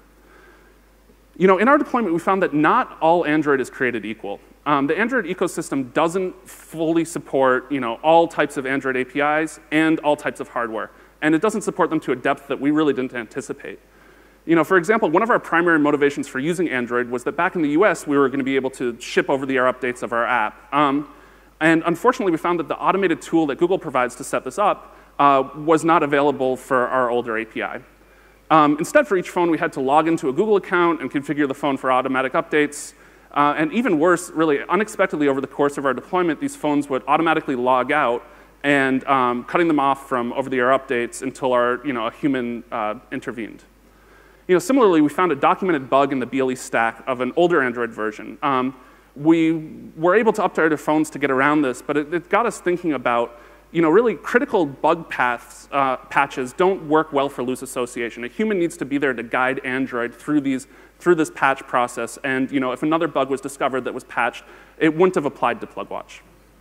Speaker 4: You know, in our deployment, we found that not all Android is created equal. Um, the Android ecosystem doesn't fully support, you know, all types of Android A P Is and all types of hardware. And it doesn't support them to a depth that we really didn't anticipate. You know, for example, one of our primary motivations for using Android was that back in the U S, we were going to be able to ship over-the-air updates of our app. Um, and unfortunately, we found that the automated tool that Google provides to set this up uh, was not available for our older A P I. Um, instead, for each phone, we had to log into a Google account and configure the phone for automatic updates. Uh, and even worse, really, unexpectedly over the course of our deployment, these phones would automatically log out and um, cutting them off from over-the-air updates until our, you know, a human uh, intervened. You know, similarly, we found a documented bug in the B L E stack of an older Android version. Um, we were able to update our phones to get around this, but it, it got us thinking about, you know, really critical bug paths, uh, patches don't work well for loose association. A human needs to be there to guide Android through these, through this patch process. And, you know, if another bug was discovered that was patched, it wouldn't have applied to PlugWatch.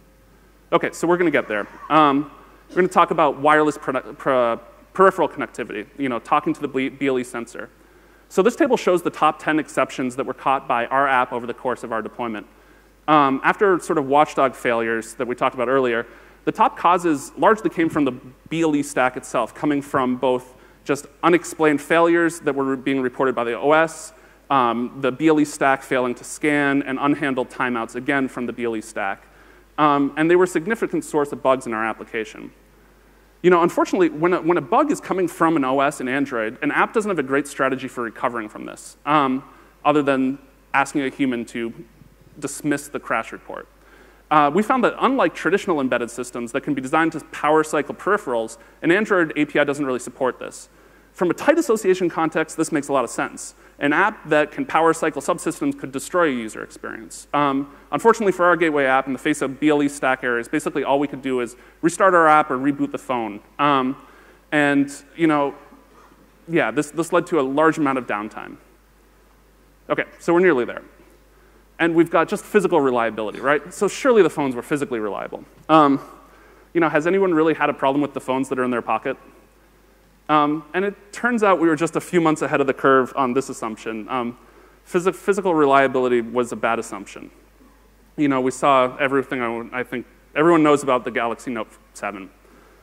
Speaker 4: Okay, so we're going to get there. Um, we're going to talk about wireless per per peripheral connectivity, you know, talking to the B L E sensor. So this table shows the top ten exceptions that were caught by our app over the course of our deployment. Um, after sort of watchdog failures that we talked about earlier, the top causes largely came from the B L E stack itself, coming from both just unexplained failures that were being reported by the O S, um, the B L E stack failing to scan, and unhandled timeouts, again, from the B L E stack. Um, and they were a significant source of bugs in our application. You know, unfortunately, when a, when a bug is coming from an O S in Android, an app doesn't have a great strategy for recovering from this, um, other than asking a human to dismiss the crash report. Uh, we found that unlike traditional embedded systems that can be designed to power cycle peripherals, an Android A P I doesn't really support this. From a tight association context, this makes a lot of sense. An app that can power cycle subsystems could destroy a user experience. Um, unfortunately for our gateway app, in the face of B L E stack errors, basically all we could do is restart our app or reboot the phone. Um, and, you know, yeah, this, this led to a large amount of downtime. Okay, so we're nearly there. And we've got just physical reliability, right? So surely the phones were physically reliable. Um, you know, has anyone really had a problem with the phones that are in their pocket? Um, and it turns out we were just a few months ahead of the curve on this assumption. Um, phys physical reliability was a bad assumption. You know, we saw everything I, I think everyone knows about the Galaxy Note seven.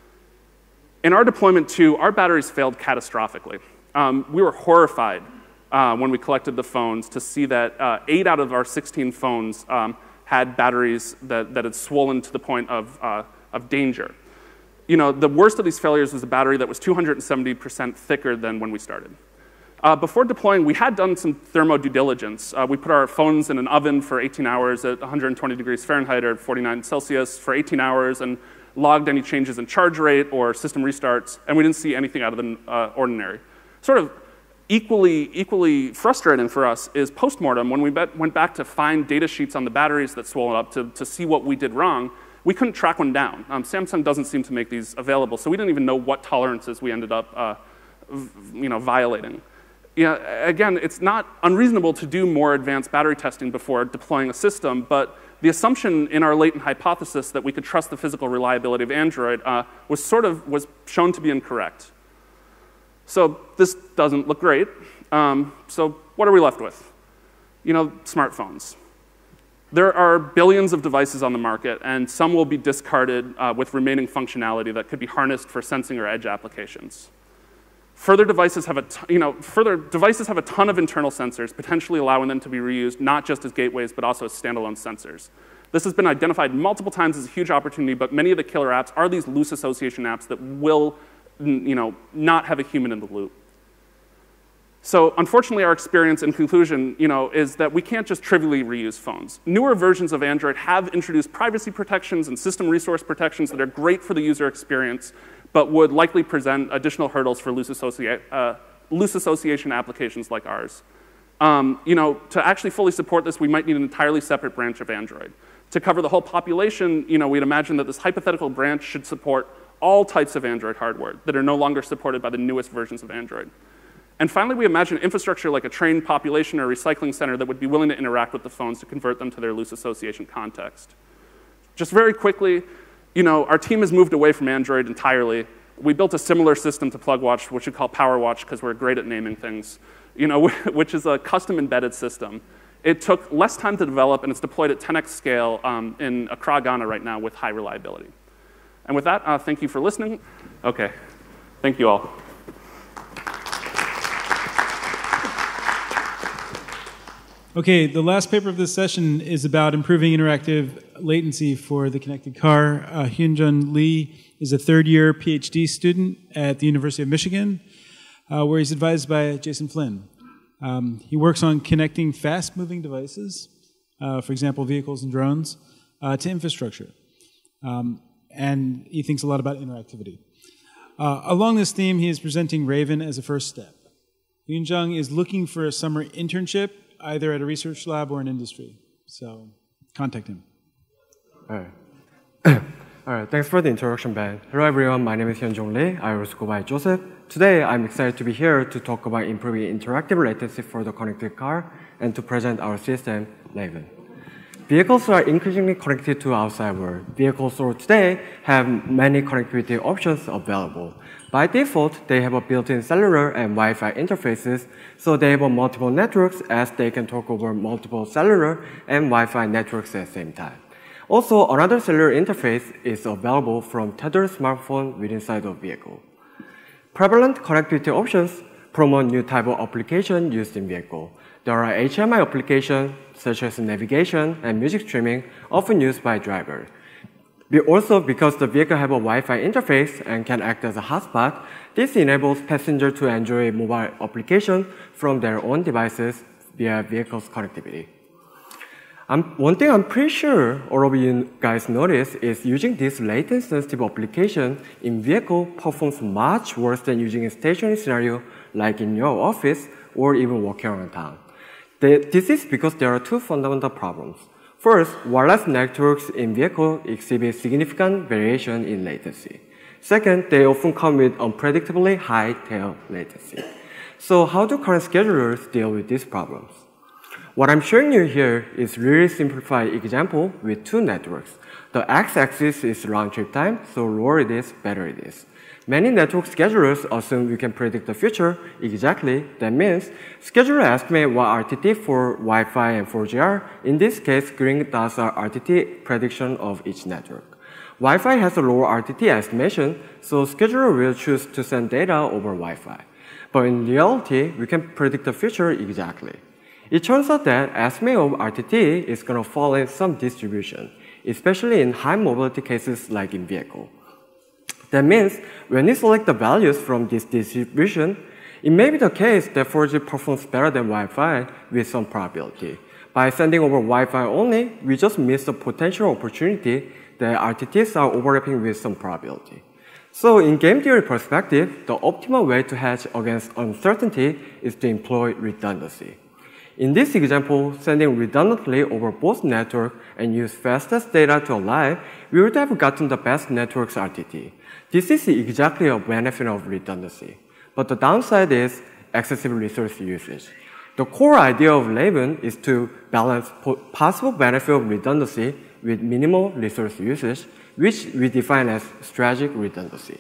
Speaker 4: In our deployment too, our batteries failed catastrophically. Um, we were horrified uh, when we collected the phones to see that uh, eight out of our sixteen phones um, had batteries that, that had swollen to the point of, uh, of danger. You know, the worst of these failures was a battery that was two hundred seventy percent thicker than when we started. Uh, before deploying, we had done some thermo due diligence. Uh, we put our phones in an oven for eighteen hours at one hundred twenty degrees Fahrenheit or forty-nine Celsius for eighteen hours and logged any changes in charge rate or system restarts, and we didn't see anything out of the uh, ordinary. Sort of equally, equally frustrating for us is postmortem, when we bet, went back to find data sheets on the batteries that swelled up to, to see what we did wrong, we couldn't track one down. Um, Samsung doesn't seem to make these available, so we didn't even know what tolerances we ended up uh, you know, violating. Yeah, again, it's not unreasonable to do more advanced battery testing before deploying a system, but the assumption in our latent hypothesis that we could trust the physical reliability of Android uh, was sort of was shown to be incorrect. So this doesn't look great. Um, so what are we left with? You know, smartphones. There are billions of devices on the market, and some will be discarded uh, with remaining functionality that could be harnessed for sensing or edge applications. Further devices have a t you know, further devices have a ton of internal sensors, potentially allowing them to be reused not just as gateways, but also as standalone sensors. This has been identified multiple times as a huge opportunity, but many of the killer apps are these loose association apps that will, you know, not have a human in the loop. So unfortunately, our experience in conclusion, you know, is that we can't just trivially reuse phones. Newer versions of Android have introduced privacy protections and system resource protections that are great for the user experience, but would likely present additional hurdles for loose, associa uh, loose association applications like ours. Um, you know, to actually fully support this, we might need an entirely separate branch of Android. To cover the whole population, you know, we'd imagine that this hypothetical branch should support all types of Android hardware that are no longer supported by the newest versions of Android. And finally, we imagine infrastructure like a trained population or recycling center that would be willing to interact with the phones to convert them to their loose association context. Just very quickly, you know, our team has moved away from Android entirely. We built a similar system to PlugWatch, which we call PowerWatch because we're great at naming things, you know, which is a custom embedded system. It took less time to develop, and it's deployed at ten X scale um, in Accra, Ghana right now with high reliability. And with that, uh, thank you for listening. OK, thank you all.
Speaker 1: OK, the last paper of this session is about improving interactive latency for the connected car. Uh, Hyunjun Lee is a third-year PhD student at the University of Michigan, uh, where he's advised by Jason Flynn. Um, he works on connecting fast-moving devices, uh, for example, vehicles and drones, uh, to infrastructure. Um, and he thinks a lot about interactivity. Uh, along this theme, he is presenting Raven as a first step. Hyunjung is looking for a summer internship, either at a research lab or in industry. So contact him.
Speaker 5: All right. All right, thanks for the introduction, Ben. Hello, everyone. My name is Hyunjung Lee. I also go by Joseph. Today, I'm excited to be here to talk about improving interactive latency for the connected car and to present our system, Raven. Vehicles are increasingly connected to outside world. Vehicles today have many connectivity options available. By default, they have a built-in cellular and Wi-Fi interfaces, so they have multiple networks as they can talk over multiple cellular and Wi-Fi networks at the same time. Also, another cellular interface is available from tethered smartphone within inside the vehicle. Prevalent connectivity options promote new type of application used in vehicle. There are H M I applications such as navigation and music streaming often used by drivers. Also, because the vehicle have a Wi-Fi interface and can act as a hotspot, this enables passengers to enjoy mobile applications from their own devices via vehicle's connectivity. I'm, one thing I'm pretty sure all of you guys notice is using this latency-sensitive application in vehicle performs much worse than using a stationary scenario like in your office or even walking around town. This is because there are two fundamental problems. First, wireless networks in vehicles exhibit significant variation in latency. Second, they often come with unpredictably high tail latency. So how do current schedulers deal with these problems? What I'm showing you here is really simplified example with two networks. The x-axis is round trip time, so lower it is, better it is. Many network schedulers assume we can predict the future exactly. That means scheduler estimate what R T T for Wi-Fi and four G are. In this case, green dots are R T T prediction of each network. Wi-Fi has a lower R T T estimation, so scheduler will choose to send data over Wi-Fi. But in reality, we can predict the future exactly. It turns out that estimate of R T T is going to fall in some distribution, especially in high mobility cases like in vehicle. That means when you select the values from this distribution, it may be the case that four G performs better than Wi-Fi with some probability. By sending over Wi-Fi only, we just miss the potential opportunity that R T Ts are overlapping with some probability. So in game theory perspective, the optimal way to hedge against uncertainty is to employ redundancy. In this example, sending redundantly over both networks and use fastest data to align, we would have gotten the best network's R T T. This is exactly a benefit of redundancy. But the downside is excessive resource usage. The core idea of Leven is to balance possible benefit of redundancy with minimal resource usage, which we define as strategic redundancy.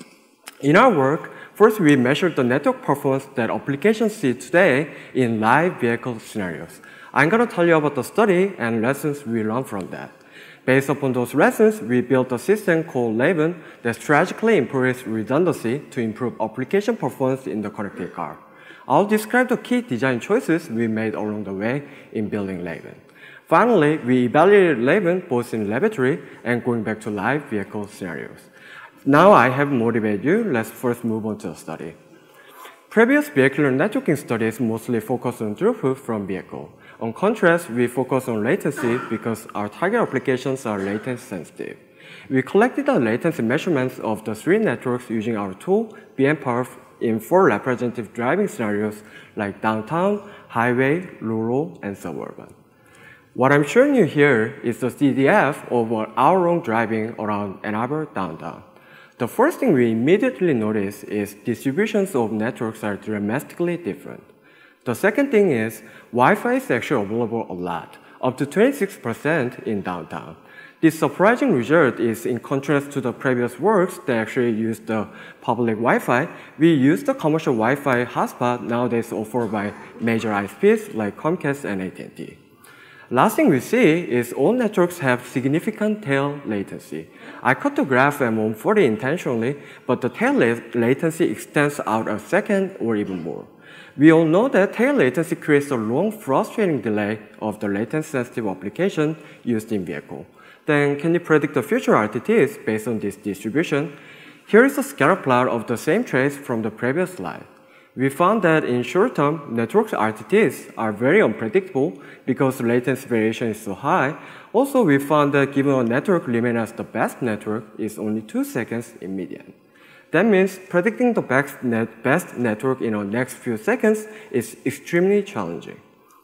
Speaker 5: In our work, first we measured the network performance that applications see today in live vehicle scenarios. I'm going to tell you about the study and lessons we learned from that. Based upon those lessons, we built a system called Leven that strategically improves redundancy to improve application performance in the connected car. I'll describe the key design choices we made along the way in building Leven. Finally, we evaluated Leven both in laboratory and going back to live vehicle scenarios. Now I have motivated you, let's first move on to the study. Previous vehicular networking studies mostly focus on throughput from vehicle. On contrast, we focus on latency because our target applications are latency sensitive. We collected the latency measurements of the three networks using our tool, B M Perf, in four representative driving scenarios like downtown, highway, rural, and suburban. What I'm showing you here is the C D F of an hour-long driving around Ann Arbor downtown. The first thing we immediately notice is distributions of networks are dramatically different. The second thing is Wi-Fi is actually available a lot, up to twenty-six percent in downtown. This surprising result is in contrast to the previous works that actually use the public Wi-Fi. We use the commercial Wi-Fi hotspot nowadays offered by major I S Ps like Comcast and A T and T. Last thing we see is all networks have significant tail latency. I cut the graph at one forty intentionally, but the tail latency extends out a second or even more. We all know that tail latency creates a long, frustrating delay of the latency-sensitive application used in vehicle. Then, can you predict the future R T Ts based on this distribution? Here is a scatter plot of the same trace from the previous slide. We found that in short term, network R T Ts are very unpredictable because latency variation is so high. Also, we found that given a network remains as the best network is only two seconds in median. That means predicting the best, net, best network in the next few seconds is extremely challenging.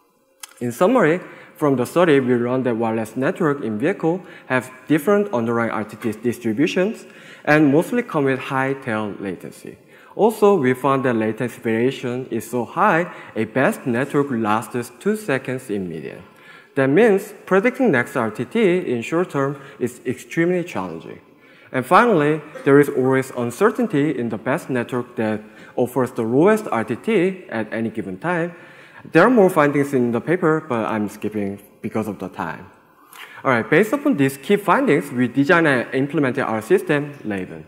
Speaker 5: In summary, from the study, we learned that wireless networks in vehicle have different underlying R T T distributions and mostly come with high tail latency. Also, we found that latency variation is so high, a best network lasts two seconds in median. That means predicting next R T T in short term is extremely challenging. And finally, there is always uncertainty in the best network that offers the lowest R T T at any given time. There are more findings in the paper, but I'm skipping because of the time. All right, based upon these key findings, we designed and implemented our system, Leven.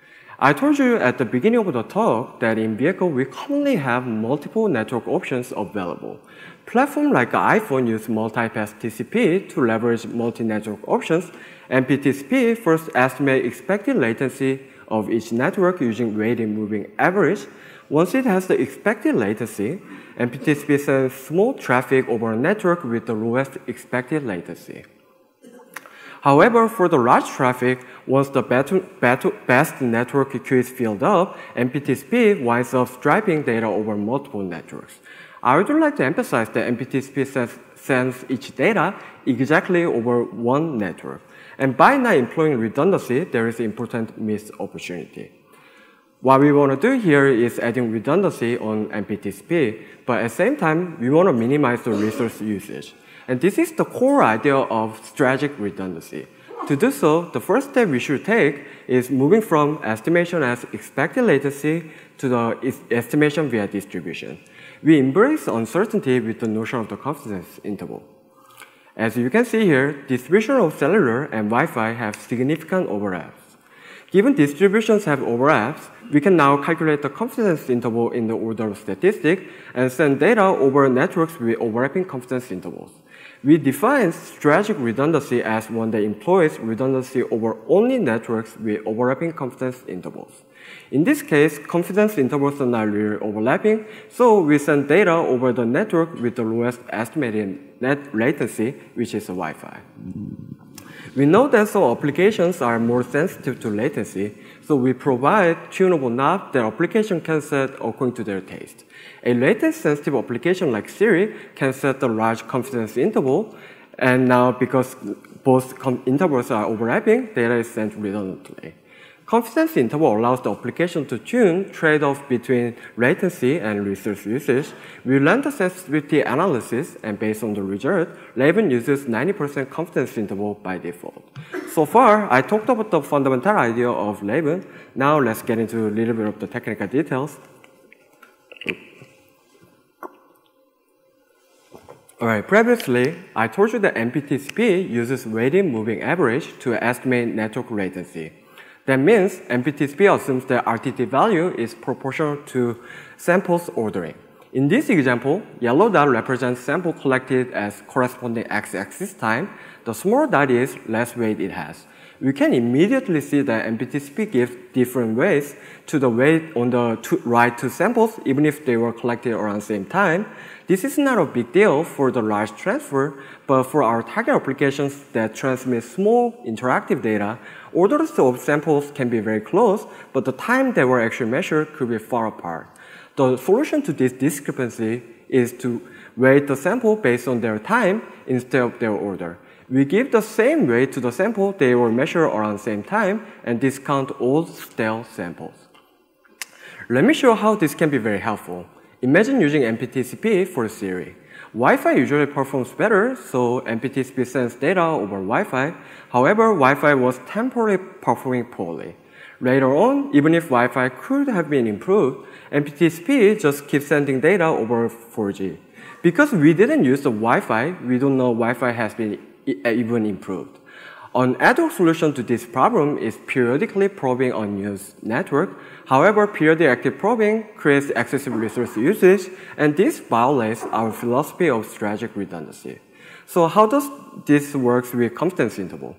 Speaker 5: I told you at the beginning of the talk that in vehicle, we commonly have multiple network options available. Platforms like iPhone use multi-pass T C P to leverage multi-network options, and M P T C P first estimate expected latency of each network using weighted moving average. Once it has the expected latency, M P T C P sends small traffic over a network with the lowest expected latency. However, for the large traffic, once the best network queue is filled up, M P T C P winds up striping data over multiple networks. I would like to emphasize that M P T C P sends, sends each data exactly over one network. And by not employing redundancy, there is an important missed opportunity. What we want to do here is adding redundancy on M P T C P, but at the same time, we want to minimize the resource usage. And this is the core idea of strategic redundancy. To do so, the first step we should take is moving from estimation as expected latency to the estimation via distribution. We embrace uncertainty with the notion of the confidence interval. As you can see here, distribution of cellular and Wi-Fi have significant overlaps. Given distributions have overlaps, we can now calculate the confidence interval in the order of statistic and send data over networks with overlapping confidence intervals. We define strategic redundancy as one that employs redundancy over only networks with overlapping confidence intervals. In this case, confidence intervals are not really overlapping, so we send data over the network with the lowest estimated net latency, which is Wi-Fi. We know that some applications are more sensitive to latency, so we provide tunable knobs that application can set according to their taste. A latency-sensitive application like Siri can set the large confidence interval, and now because both intervals are overlapping, data is sent redundantly. Confidence interval allows the application to tune trade-off between latency and resource usage. We run the sensitivity analysis, and based on the result, Raven uses ninety percent confidence interval by default. So far, I talked about the fundamental idea of Raven. Now let's get into a little bit of the technical details. All right, previously, I told you that M P T C P uses weighted moving average to estimate network latency. That means M P T C P assumes that R T T value is proportional to samples ordering. In this example, yellow dot represents sample collected as corresponding x-axis time. The smaller dot is less weight it has. We can immediately see that M P T C P gives different weights to the weight on the two, right two samples, even if they were collected around the same time. This is not a big deal for the large transfer, but for our target applications that transmit small interactive data, orders of samples can be very close, but the time they were actually measured could be far apart. The solution to this discrepancy is to weight the sample based on their time instead of their order. We give the same weight to the sample they were measured around the same time and discount all stale samples. Let me show how this can be very helpful. Imagine using M P T C P for Siri. Wi-Fi usually performs better, so M P T C P sends data over Wi-Fi. However, Wi-Fi was temporarily performing poorly. Later on, even if Wi-Fi could have been improved, M P T C P just keeps sending data over four G. Because we didn't use the Wi-Fi, we don't know Wi-Fi has been even improved. An ad hoc solution to this problem is periodically probing unused network. However, periodic active probing creates excessive resource usage, and this violates our philosophy of strategic redundancy. So how does this work with confidence interval?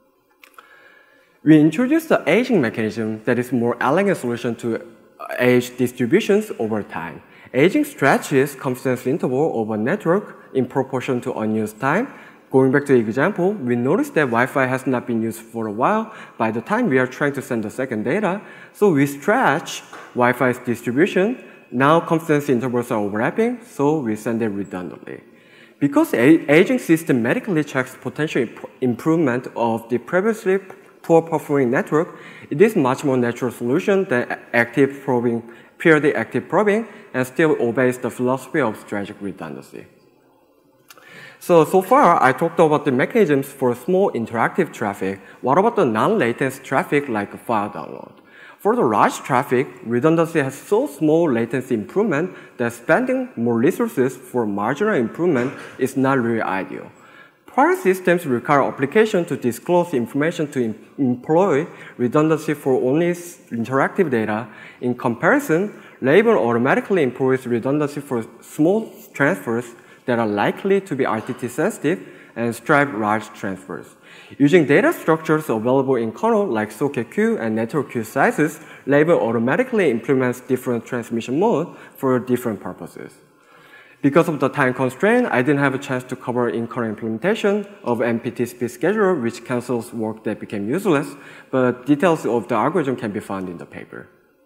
Speaker 5: We introduced the aging mechanism that is a more elegant solution to age distributions over time. Aging stretches confidence interval of a network in proportion to unused time. Going back to the example, we noticed that Wi-Fi has not been used for a while by the time we are trying to send the second data. So we stretch Wi-Fi's distribution. Now confidence intervals are overlapping, so we send it redundantly. Because aging systematically checks potential imp improvement of the previously poor performing network, it is much more natural solution than active probing, periodic active probing, and still obeys the philosophy of strategic redundancy. So, so far, I talked about the mechanisms for small interactive traffic. What about the non-latency traffic like file download? For the large traffic, redundancy has so small latency improvement that spending more resources for marginal improvement is not really ideal. Prior systems require application to disclose information to em employ redundancy for only interactive data. In comparison, Raven automatically employs redundancy for small transfers that are likely to be R T T sensitive and strive large transfers. Using data structures available in kernel like socket queue and network queue sizes, Raven automatically implements different transmission modes for different purposes. Because of the time constraint, I didn't have a chance to cover in-kernel implementation of M P T C P scheduler, which cancels work that became useless, but details of the algorithm can be found in the paper.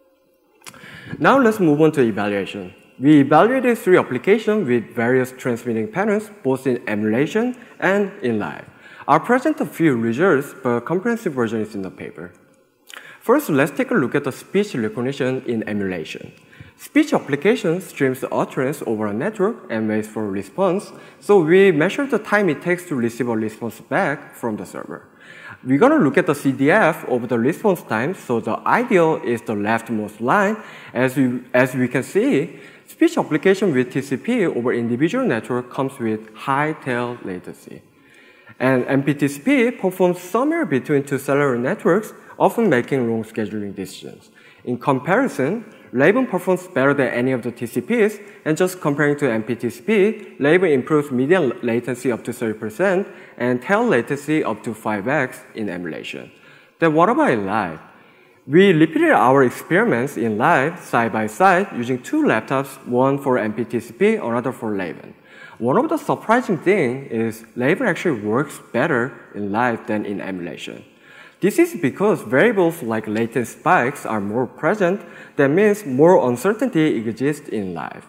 Speaker 5: Now let's move on to evaluation. We evaluated three applications with various transmitting patterns, both in emulation and in live. I'll present a few results, but a comprehensive version is in the paper. First, let's take a look at the speech recognition in emulation. Speech application streams the utterance over a network and waits for a response, so we measure the time it takes to receive a response back from the server. We're going to look at the C D F of the response time, so the ideal is the leftmost line. As we, as we can see, speech application with T C P over individual network comes with high tail latency. And M P T C P performs somewhere between two cellular networks often making wrong scheduling decisions. In comparison, Raven performs better than any of the T C Ps, and just comparing to M P T C P, Raven improves median latency up to thirty percent and tail latency up to five x in emulation. Then what about in live? We repeated our experiments in live side by side using two laptops, one for M P T C P, another for Raven. One of the surprising things is Raven actually works better in live than in emulation. This is because variables like latency spikes are more present. That means more uncertainty exists in live.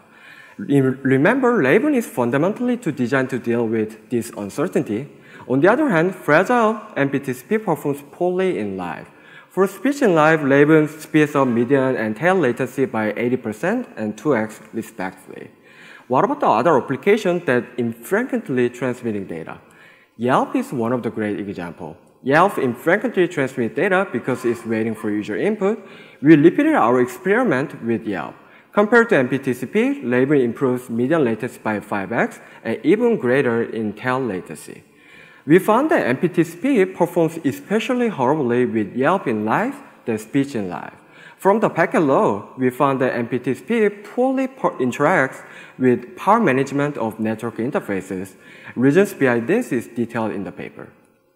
Speaker 5: Remember, Raven is fundamentally to designed to deal with this uncertainty. On the other hand, fragile M P T C P performs poorly in live. For speech in live, Raven speeds up median and tail latency by eighty percent and two x respectively. What about the other application that infrequently transmitting data? Yelp is one of the great examples. Yelp infrequently transmits data because it's waiting for user input. We repeated our experiment with Yelp. Compared to M P T C P, Raven improves median latency by five x and even greater in tail latency. We found that M P T C P performs especially horribly with Yelp in live than speech in live. From the packet log, we found that M P T C P poorly interacts with power management of network interfaces. Reasons behind this is detailed in the paper.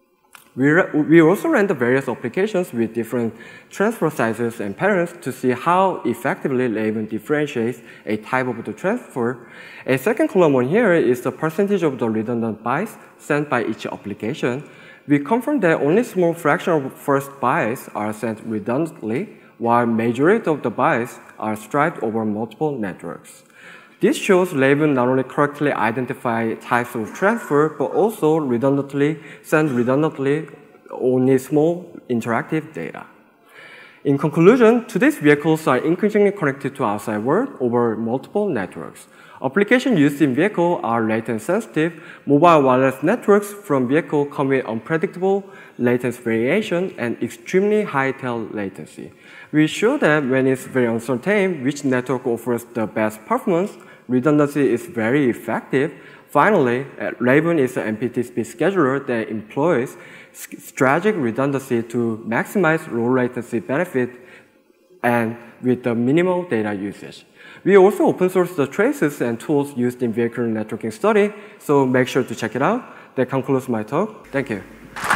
Speaker 5: We, we also ran the various applications with different transfer sizes and patterns to see how effectively Raven differentiates a type of the transfer. A second column here is the percentage of the redundant bytes sent by each application. We confirmed that only small fraction of first bytes are sent redundantly, while majority of the bytes are striped over multiple networks. This shows Raven not only correctly identify types of transfer, but also redundantly send redundantly only small interactive data. In conclusion, today's vehicles are increasingly connected to outside world over multiple networks. Applications used in vehicle are latency sensitive. Mobile wireless networks from vehicle come with unpredictable latency variation and extremely high tail latency. We show that when it's very uncertain which network offers the best performance, redundancy is very effective. Finally, Raven is an M P T C P scheduler that employs strategic redundancy to maximize low latency benefit and with the minimal data usage. We also open source the traces and tools used in vehicle networking study, so make sure to check it out. That concludes my talk. Thank you.